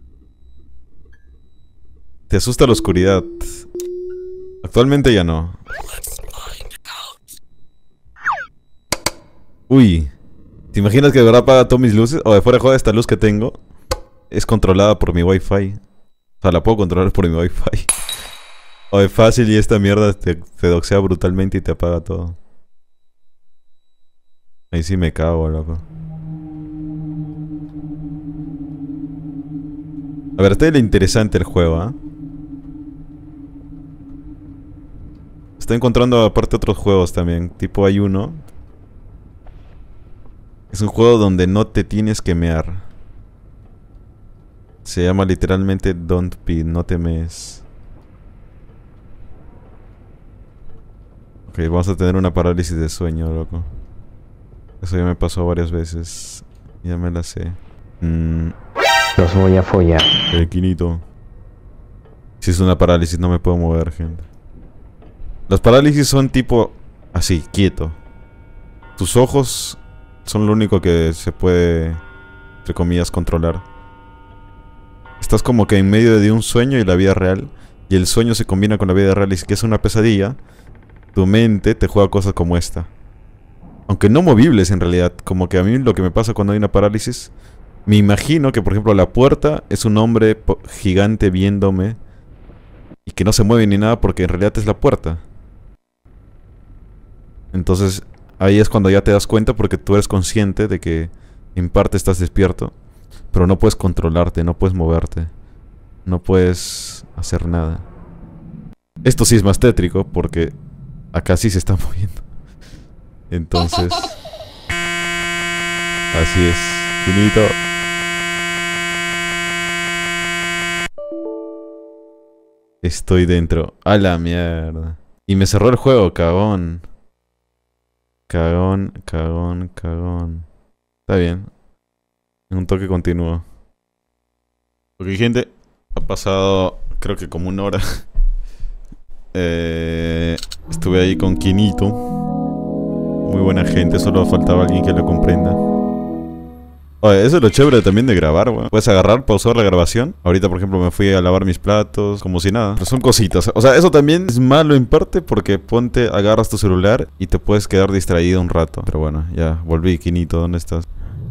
¿Te asusta la oscuridad? Actualmente ya no. Uy. ¿Te imaginas que de verdad apaga todas mis luces? O de fuera de joda, esta luz que tengo es controlada por mi wifi. O sea, la puedo controlar por mi wifi. O es fácil y esta mierda te, te doxea brutalmente y te apaga todo. Ahí sí me cago, loco. A ver, está interesante el juego, ¿ah? ¿eh? Estoy encontrando aparte otros juegos también. Tipo hay uno Es un juego donde no te tienes que mear. Se llama literalmente Don't Pee, no te mees. Ok, vamos a tener una parálisis de sueño, loco. Eso ya me pasó varias veces. Ya me la sé. Mm. Los voy a follar. El quinito. Si es una parálisis no me puedo mover, gente. Las parálisis son tipo así, quieto. Tus ojos son lo único que se puede, entre comillas, controlar. Estás como que en medio de un sueño y la vida real. Y el sueño se combina con la vida real. Y si es una pesadilla, tu mente te juega cosas como esta. Aunque no movibles en realidad. Como que a mí lo que me pasa cuando hay una parálisis, me imagino que por ejemplo la puerta es un hombre gigante viéndome. Y que no se mueve ni nada porque en realidad es la puerta. Entonces ahí es cuando ya te das cuenta porque tú eres consciente de que en parte estás despierto. Pero no puedes controlarte, no puedes moverte. No puedes hacer nada. Esto sí es más tétrico porque acá sí se está moviendo. Entonces... así es. Finito. Estoy dentro. A la mierda. Y me cerró el juego, cagón. Cagón, cagón, cagón. Está bien. Un toque continuo. Ok, gente. Ha pasado, creo que como una hora. eh, estuve ahí con Quinito. Muy buena gente. Solo faltaba alguien que lo comprenda. Oye, eso es lo chévere también de grabar, weón. Puedes agarrar, pausar la grabación. Ahorita, por ejemplo, me fui a lavar mis platos, como si nada. Pero son cositas. O sea, eso también es malo en parte porque ponte, agarras tu celular y te puedes quedar distraído un rato. Pero bueno, ya volví, Quinito, ¿dónde estás?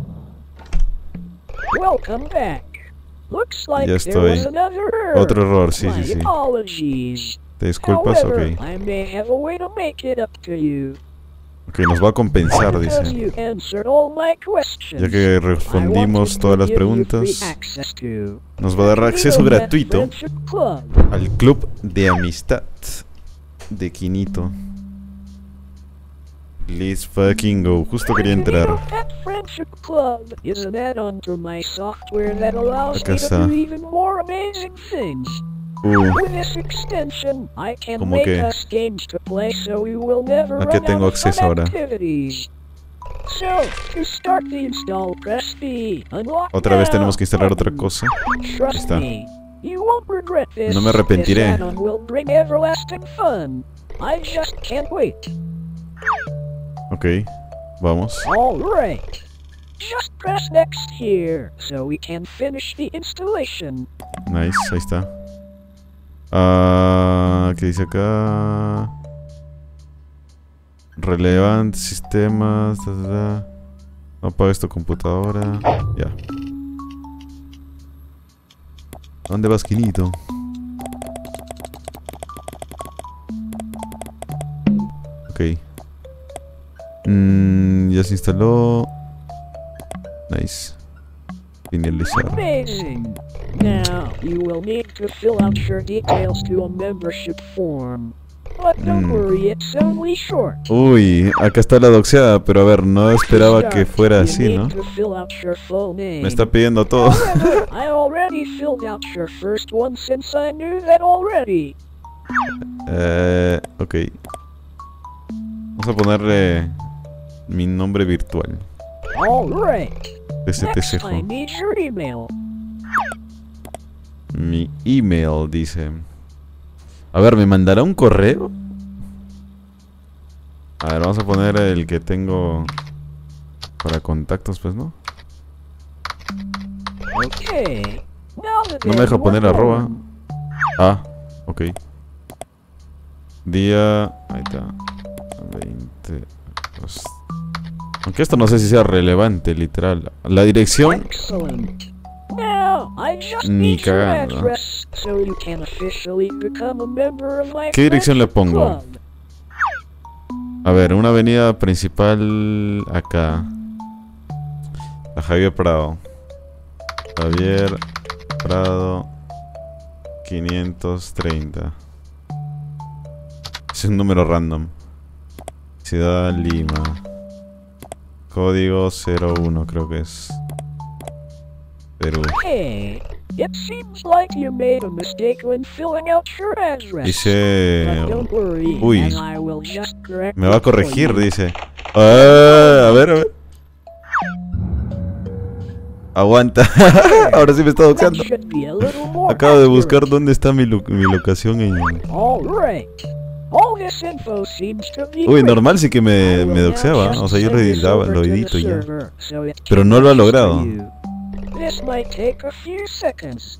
Welcome back. Looks like Ya there was estoy. another error. Otro error, sí, My sí, sí. apologies. ¿Te disculpas? However, Ok. I may have a way to make it up to you. Ok, nos va a compensar, Because dice. you answered all my questions, Ya que I respondimos wanted to todas las give you preguntas, free access to nos va a dar acceso Neomet gratuito Friendship Club. al club de amistad de Quinito. Let's fucking go. Justo quería entrar. Neomet Friendship Club is an add-on to my software that allows Acá me to está. do even more amazing things. Uh, With this extension, I can ¿Cómo make qué? us games to play so we will never ¿A qué run tengo out of fun acceso ahora? activities. So, to start the install, press B. Unlock otra vez now tenemos que instalar otra button. cosa. Trust está. me, you won't regret this. No me arrepentiré. This add-on will bring everlasting fun. I just can't wait. Ok, vamos. All right. Just press next here so we can finish the installation. Nice, ahí está. Ah, ¿qué dice acá? Relevante, sistemas. Ta, ta, ta. No apagues tu computadora. Ya. ¿Dónde vas, Quinito? Ok. Mm, ya se instaló. Nice. Finalizar. Amazing. Now, you will need to fill out your details to a membership form. But don't Mm. worry, it's only short. Uy, acá está la doxeada, pero a ver, no esperaba que fuera You así, need ¿no? to fill out your full name. Me está pidiendo todo. However, I already filled out your first one since I knew that already. Eh, ok. Vamos a ponerle mi nombre virtual. All right. Next, I S T C J. need your email. Mi email dice. A ver, ¿me mandará un correo? A ver, vamos a poner el que tengo para contactos, pues, ¿no? Okay. Now that No me deja poner everyone arroba. knows, Ah, ok. Día... Ahí está. veinte. dos. Aunque esto no sé si sea relevante, literal. La dirección... Excellent. Now, I just Ni need your cagando. address so you can officially become a member of my ¿Qué dirección le friendship pongo? club. A ver, una avenida principal acá. La Javier Prado. Javier Prado quinientos treinta. Es un número random. Ciudad Lima. Código cero uno creo que es. Perú. Hey, it seems like you made a mistake when filling out your address. Dice... But don't worry, Uy. and I will just correct Me va a it for corregir, you. dice. Ah, a ver, a ver. Aguanta. Ahora sí me está That doxeando. should be a little more Acabo de buscar accurate. dónde está mi, lo- mi locación en... All right. All this info seems to be Uy, great. normal sí que I me, will me now doxeaba. just O sea, yo lo send this editaba, over lo to the edito ya. server so it Pero can no lo ha be used for logrado. you. This might take a few seconds.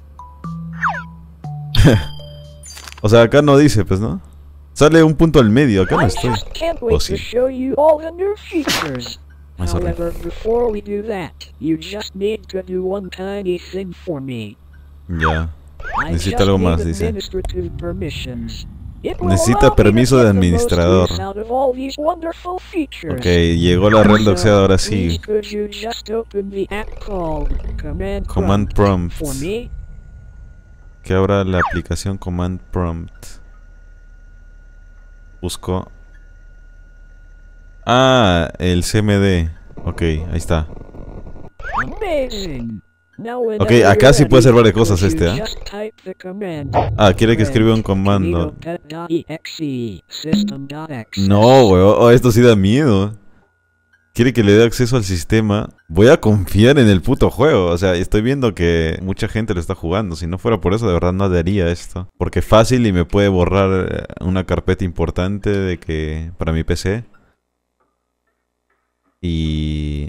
O sea, acá no dice, pues, ¿no? Sale un punto al medio, acá no I estoy. just can't wait Oh, sí. to show you all the new features. Ah, sorry. However, before we do that, you just need to do one tiny thing for me. Ya. I Necesita just algo need más, dice. administrative permissions. It will Necesita allow me to permiso de get the most administrador. use out of all these wonderful features. Ok, llegó la red doxeada, ahora Please, sí. could you just open the app called Command, Command Prompt Prompt. for me? Que abra la aplicación Command Prompt. Busco. Ah, el C M D. Ok, ahí está. Amazing. Now whenever Ok, acá you're sí puede hacer ready, varias cosas could you este, ¿ah? just type the command Ah, quiere que escriba un comando. Kinetopet.exe, system.exe. No, weón, oh, esto sí da miedo. Quiere que le dé acceso al sistema. Voy a confiar en el puto juego. O sea, estoy viendo que mucha gente lo está jugando. Si no fuera por eso, de verdad no daría esto. Porque es fácil y me puede borrar eh, una carpeta importante de que para mi P C. Y...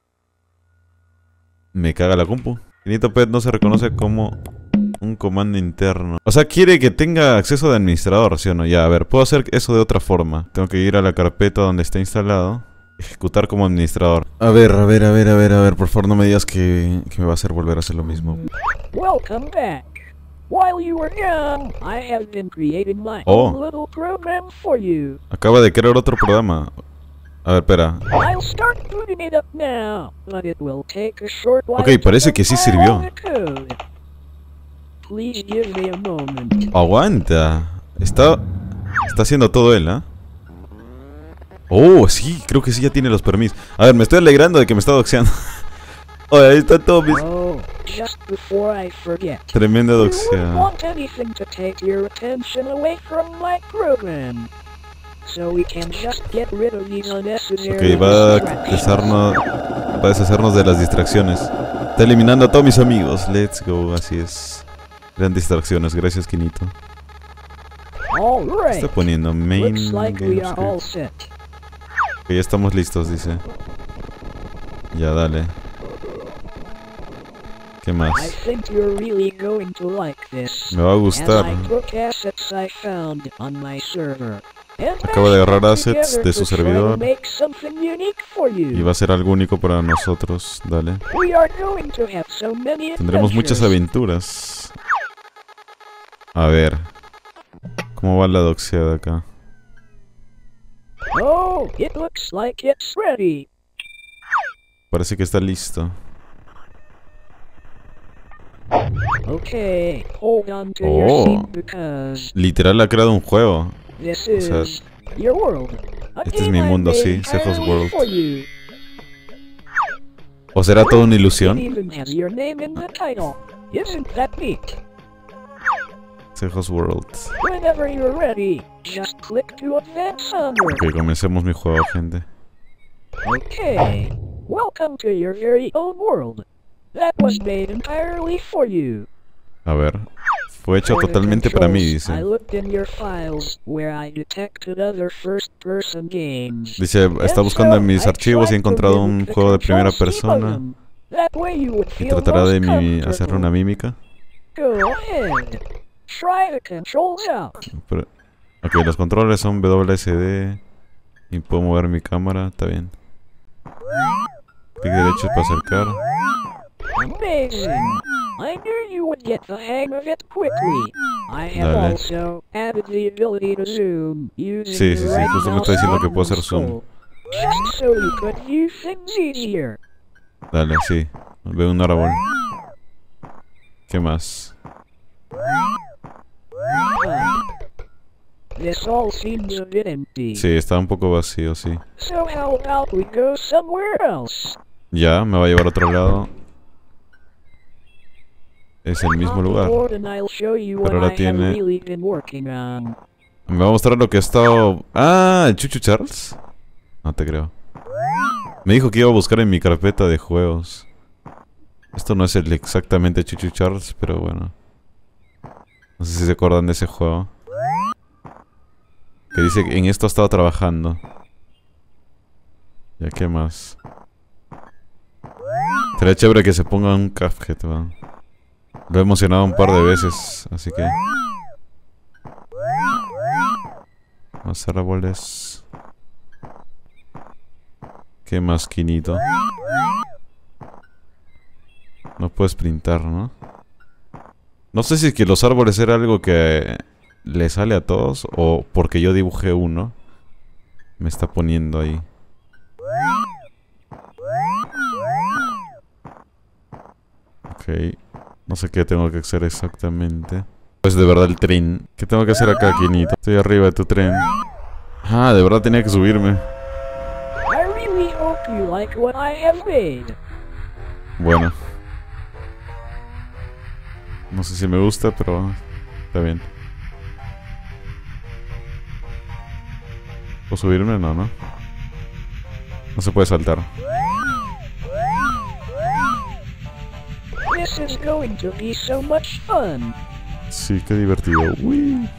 me caga la compu. Kinetopet no se reconoce como un comando interno. O sea, quiere que tenga acceso de administrador, ¿sí o no? Ya, a ver, puedo hacer eso de otra forma. Tengo que ir a la carpeta donde está instalado. Ejecutar como administrador. A ver, a ver, a ver, a ver, a ver. Por favor, no me digas que, que me va a hacer volver a hacer lo mismo. Welcome back. While you were gone, I have been creating my Oh. own little program for you. Acaba de crear otro programa. A ver, espera. I'll start booting it up now, but it will take a short while. Ok, parece to que sí compile sirvió. all the code. Please give me a moment. Aguanta. Está... Está haciendo todo él, ¿ah? Oh, sí, creo que sí ya tiene los permisos. A ver, me estoy alegrando de que me está doxeando. Oye, ahí está todo mis... Oh, just before I forget. Tremenda You wouldn't doxeada. want anything to take your attention away from my program. So we can just get rid of these unnecessary Ok, va a distractions. deshacernos, va a deshacernos de las distracciones. Está eliminando a todos mis amigos. Let's go, así es. Eran distracciones, gracias, Kinito. All right. Está poniendo main Looks like we game are all script. set. Ok, ya estamos listos, dice. Ya, dale. ¿Qué más? I think you're really going to like this. Me va a gustar. And I took assets I found on my server. And Acaba de agarrar mashed them assets together de su to try to servidor. make something unique for you. Y va a ser algo único para nosotros. Dale. We are going to have so many Tendremos muchas adventures. aventuras. A ver. ¿Cómo va la doxeada acá? Oh, it looks like it's ready. Parece que está listo. Okay, hold on to Oh. your seat because Literal ha creado un juego. this O sea, is your world. A este es game mi I mundo, made sí, Sejos entirely World. for you. ¿O será toda una It ilusión? even has your name in the title. Isn't that neat? Sejos World. Whenever you're ready, just click to advance onward. Ok, comencemos mi juego, gente. Okay, welcome to your very own world. That was made entirely for you. A ver. Fue hecho For the totalmente para mí, controls, I dice. looked in your files where I detected other first-person games. Dice, está buscando en mis archivos y ha encontrado un juego de primera persona. Y tratará de mi hacer una mímica. Go ahead. Try the controls out. Pero- ok, los controles son W S D. Y puedo mover mi cámara, está bien. Clic derecho para acercar. Amazing. I knew you would get the hang of it quickly. I have Dale. also added the ability to zoom using Sí, the sí, sí, right justo me mouse está diciendo que button puedo hacer and zoom. scroll, just so you could view things easier. Dale, sí. Veo un árbol. ¿Qué más? This all seems a bit empty. Sí, está un poco vacío, sí. So how about we go somewhere else? Ya, me va a llevar a otro lado. Es el mismo lugar. Pero ahora tiene... Me va a mostrar lo que ha estado... Ah, ¿el Chuchu Charles? No te creo. Me dijo que iba a buscar en mi carpeta de juegos. Esto no es el exactamente Chuchu Charles, pero bueno. No sé si se acuerdan de ese juego. Que dice que en esto ha estado trabajando. Ya, ¿qué más? Sería chévere que se ponga un Cuphead, ¿no? Lo he emocionado un par de veces, así que... Más árboles. ¿Qué más, Quinito? No puedes printar, ¿no? No sé si es que los árboles era algo que le sale a todos o porque yo dibujé uno. Me está poniendo ahí. Ok. No sé qué tengo que hacer exactamente. Pues de verdad el tren. ¿Qué tengo que hacer acá, Quinito? Estoy arriba de tu tren. Ah, de verdad tenía que subirme. Bueno. No sé si me gusta, pero está bien. ¿Puedo subirme? No, no. No se puede saltar. This is going to be so much fun. Sí, qué divertido. Uy.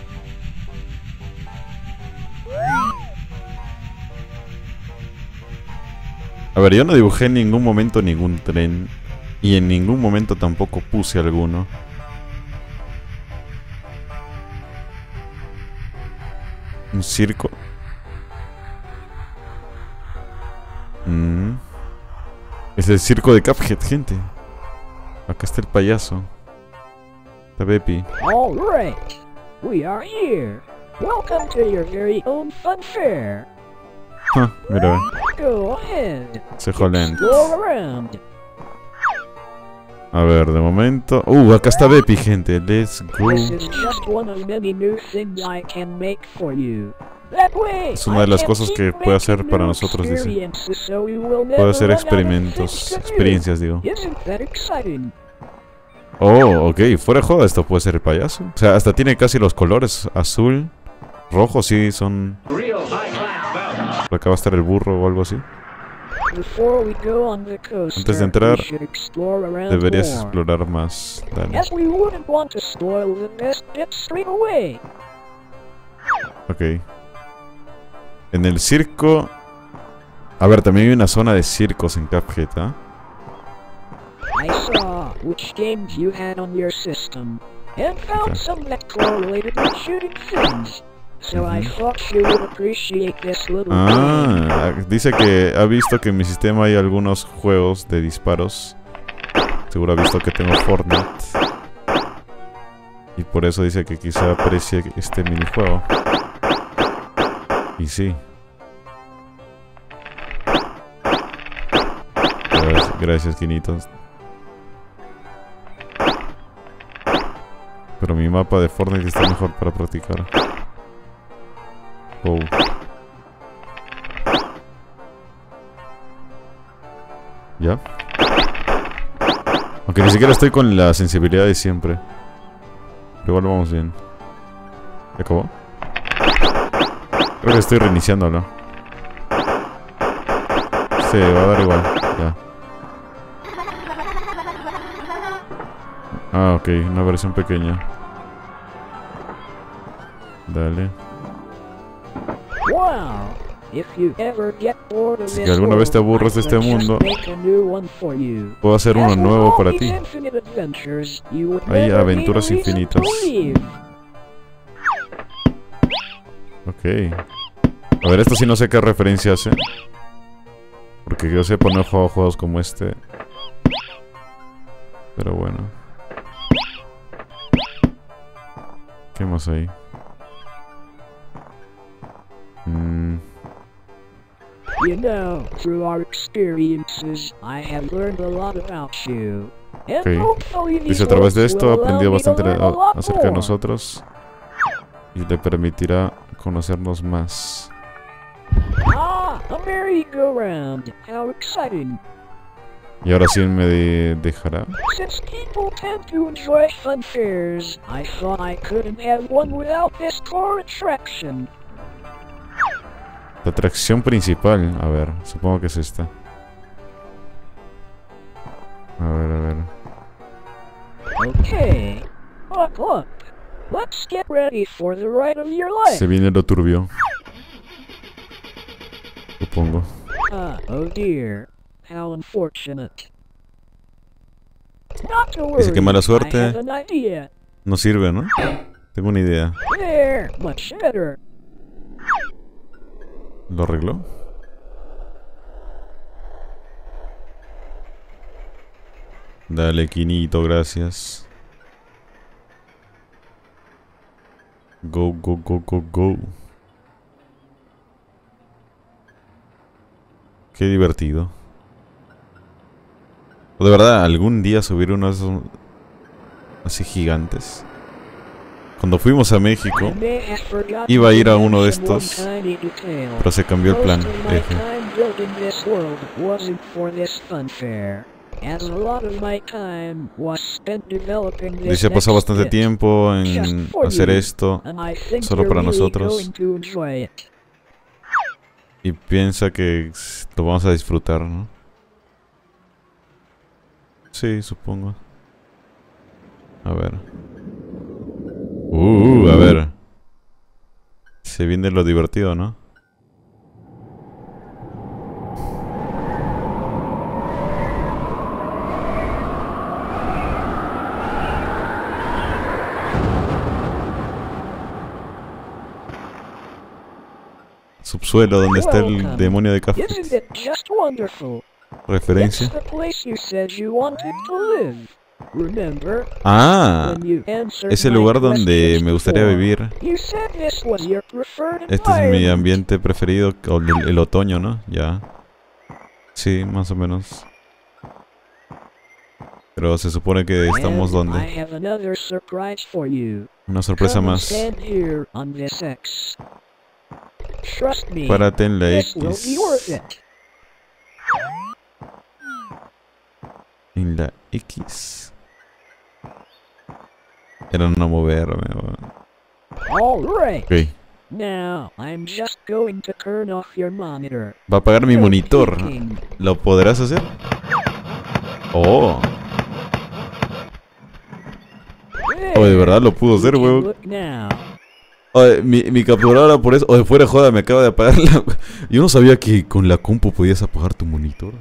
A ver, yo no dibujé en ningún momento ningún tren. Y en ningún momento tampoco puse alguno. Un circo. Mm. Es el circo de Cuphead, gente. Acá está el payaso. Está Bepi. All right, we are here. Welcome to your very own fun fair. Huh, mira. Go ahead. Se jolen. Go around. A ver, de momento... Uh, acá está Bepi, gente. Let's go. This is just one of many new things I can make for you. That way, Es una de las cosas que puede hacer para nosotros, dice. Puede hacer experimentos, experiencias, digo. Isn't that exciting? Oh, ok, fuera de joda, esto puede ser el payaso. O sea, hasta tiene casi los colores. Azul, rojo, sí, son... Por acá va a estar el burro o algo así. Antes de entrar, deberías explorar más. Dale. Ok. En el circo... A ver, también hay una zona de circos en Cuphead, ¿ah? I saw which games you had on your system and found some that correlated with shooting things. So I thought you would appreciate this little game. Ah, dice que ha visto que en mi sistema hay algunos juegos de disparos. Seguro ha visto que tengo Fortnite. Y por eso dice que quizá aprecie este minijuego. Y sí. Gracias, gracias, Quinitos. Pero mi mapa de Fortnite está mejor para practicar. Oh. ¿Ya? Aunque ni siquiera estoy con la sensibilidad de siempre. Pero igual vamos bien. ¿Ya acabó? Creo que estoy reiniciándolo. Sí, va a dar igual. Ya. Ah, ok, una versión pequeña. Dale. Si alguna vez te aburres de este mundo, puedo hacer uno nuevo para ti. Hay aventuras infinitas. Ok. A ver, esto sí no sé qué referencia hace. Porque yo sepa, no he jugado juegos como este. Pero bueno. ¿Qué más hay? Mm. You know, through our experiences, I have learned a lot about you. Okay. Dice, a través de esto he aprendido bastante acerca de nosotros. Y le permitirá conocernos más. Ah, a merry-go-round. How exciting. Y ahora sí me de dejará. Since people tend to enjoy fun fairs, I thought I couldn't have one without this core attraction. La atracción principal. A ver, supongo que es esta. A ver, a ver. Okay, buckle up. Let's get ready for the ride of your life. Se viene lo turbio. Supongo. Ah, oh dear. How unfortunate. Not to worry. Dice que mala I suerte. have an idea. No sirve, ¿no? Tengo una idea. There, much better. ¿Lo arregló? Dale, Quinito, gracias. Go, go, go, go, go. Qué divertido. De verdad, algún día subir uno de esos así gigantes. Cuando fuimos a México, iba a ir a uno de estos, pero se cambió el plan. F. Dice, ha pasado bastante tiempo en hacer esto solo para nosotros. Y piensa que lo vamos a disfrutar, ¿no? Sí, supongo. A ver. Uh, a ver. Se viene lo divertido, ¿no? Subsuelo, donde está el demonio de café. Referencia. Ah, es el lugar donde me gustaría vivir. Este es mi ambiente preferido, o el, el otoño, ¿no? Ya. Sí, más o menos. Pero se supone que estamos donde. Una sorpresa más. Párate en la X. En la X. Era no moverme. Ok. Va a apagar mi monitor. ¿Lo podrás hacer? Oh. Oh, de verdad lo pudo hacer, weón. Oye, mi, mi capturadora por eso. Oye, fuera joda, me acaba de apagar la... Yo no sabía que con la compu podías apagar tu monitor.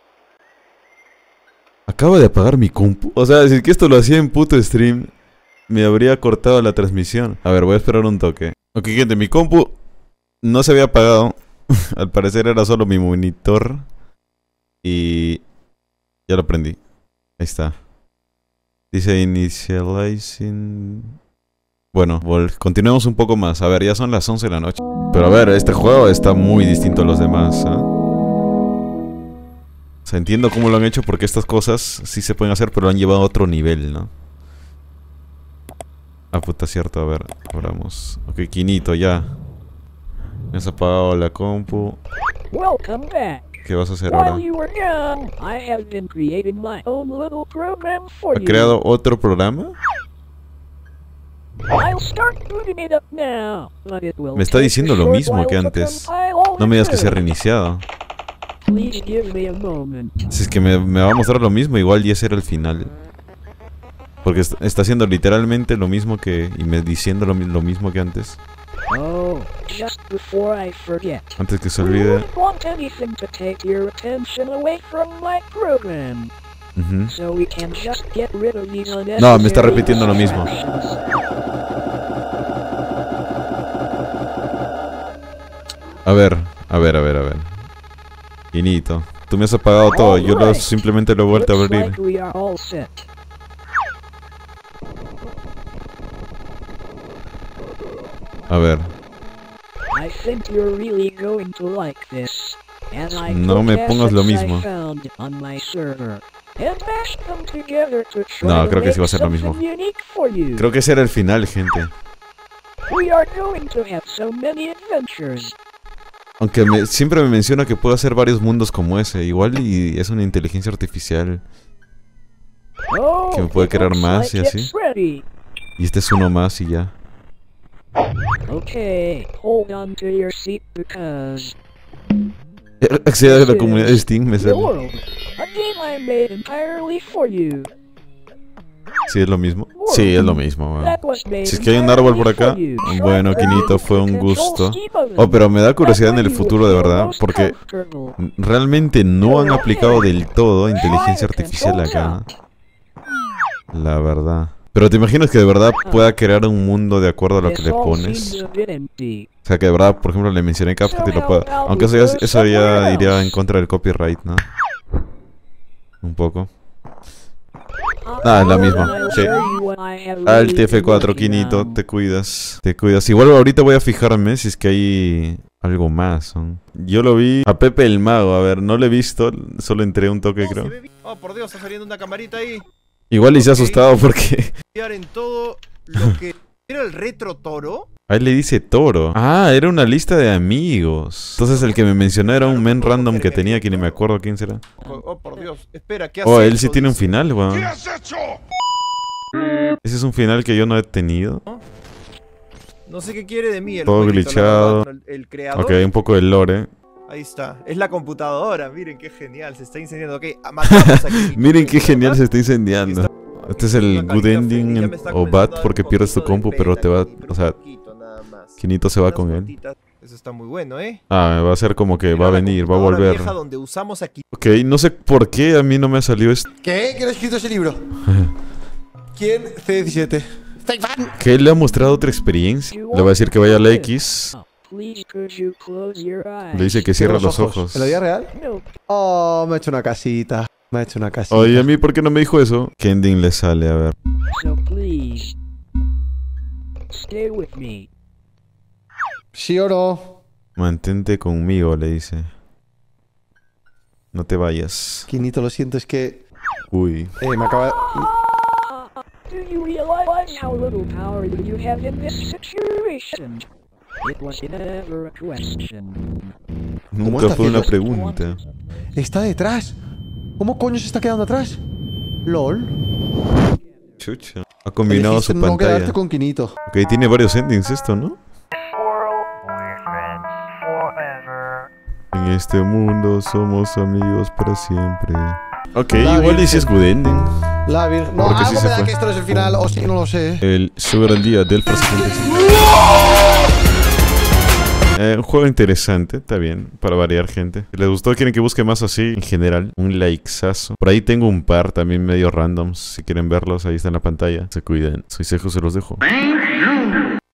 Acaba de apagar mi compu. O sea, si es que esto lo hacía en puto stream, me habría cortado la transmisión. A ver, voy a esperar un toque. Ok, gente, mi compu no se había apagado. Al parecer era solo mi monitor. Y... ya lo prendí. Ahí está. Dice initializing... Bueno, continuemos un poco más. A ver, ya son las once de la noche. Pero a ver, este juego está muy distinto a los demás, ¿eh? O sea, entiendo cómo lo han hecho porque estas cosas sí se pueden hacer, pero lo han llevado a otro nivel, ¿no? Ah, puta, cierto. A ver, abramos. Ok, Quinito, ya. Me has apagado la compu. ¿Qué vas a hacer ahora? ¿Ha creado otro programa? Me está diciendo lo mismo que antes. No me digas que se ha reiniciado. Si es que me, me va a mostrar lo mismo, igual ya ese era el final. Porque est está haciendo literalmente lo mismo que... y me diciendo lo, lo mismo que antes. Antes que se olvide. Uh-huh. No, me está repitiendo lo mismo. A ver, a ver, a ver, a ver. Quinito, tú me has apagado todo, yo lo, simplemente lo he vuelto a abrir. A ver. No me pongas lo mismo. No, creo que sí va a ser lo mismo. Creo que ese era el final, gente. We are going to have so many adventures. Aunque me, siempre me menciona que puedo hacer varios mundos como ese. Igual y es una inteligencia artificial Oh, que me puede it crear looks más y like así. it's ready. Y este es uno más y ya. Okay, hold on to your seat because Acceder a la comunidad de Steam me the sale. world, a game I made entirely for you. Sí, es lo mismo. Sí, es lo mismo, weón. That was made Si es que hay un árbol por acá. entirely for you. Bueno, Quinito, fue un gusto. Oh, pero me da curiosidad en el futuro de verdad. Porque realmente no han aplicado del todo inteligencia artificial acá. La verdad. Pero te imaginas que de verdad pueda crear un mundo de acuerdo a lo que le pones. O sea, que de verdad, por ejemplo, le mencioné CapCut y lo pueda. Aunque eso ya, eso ya iría en contra del copyright, ¿no? Un poco. Ah, es la misma, sí. Alt F cuatro, Quinito, te cuidas. Te cuidas. Igual ahorita voy a fijarme si es que hay algo más. ¿no? Yo lo vi a Pepe el Mago, a ver, no lo he visto, solo entré un toque, creo. Oh, por Dios, está saliendo una camarita ahí. Igual y se ha asustado porque... En todo lo que era el retro toro. Ahí le dice toro. Ah, era una lista de amigos. Entonces el que me mencionó era un men random que tenía, que ni me acuerdo quién será. Oh, oh, por Dios, espera, ¿qué haces? Oh, él sí tiene un final, weón. Ese es un final que yo no he tenido. No sé qué quiere de mí el Todo jueguito, glitchado. el, el creador. Ok, un poco de lore. Ahí está, es la computadora, miren qué genial, se está incendiando. Ok, matamos aquí. Miren qué genial se está incendiando. Este es el good ending en- o bad porque pierdes tu compu, pero te va... O sea, Quinito se va con él. Eso está muy bueno, ¿eh? Ah, va a ser como que va a venir, va a Computadora volver. vieja donde usamos aquí. Ok, no sé por qué a mí no me salió esto. ¿Qué? ¿Quién ha escrito ese libro? ¿Quién? C diecisiete. Estoy fan. Que él le ha mostrado otra experiencia. Le va a decir que vaya a la X. Please, could you close your eyes? Le dice que cierre los ojos. ¿En la vida real? No, Oh, me ha hecho una casita. Me ha hecho una casita. Oye, ¿a mí por qué no me dijo eso? ¿Qué ending le sale? A ver. so please stay with me. ¿Sí o no? Mantente conmigo, le dice. No te vayas. Quinito, lo siento, es que... Uy. Eh, me acaba... Do you realize how little power you have in this situation? It was never a question. Nunca está fue una haciendo pregunta. Está detrás. ¿Cómo coño se está quedando atrás? LOL. Chucha. Ha combinado Elegiste su no pantalla. quedarte con Quinito. Ok, tiene varios endings esto, ¿no? En este mundo somos amigos para siempre. Ok, La igual Virgen. y si es good ending. La Virgen. No, Porque algo sí me se da fue. que esto no es el final, o sí, no lo sé. El Sugar al día del setenta y cinco. Eh, un juego interesante, está bien, para variar, gente. Si les gustó, quieren que busque más así, en general, un likesazo. Por ahí tengo un par también medio randoms, si quieren verlos, ahí está en la pantalla. Se cuiden, soy Sejo, se los dejo.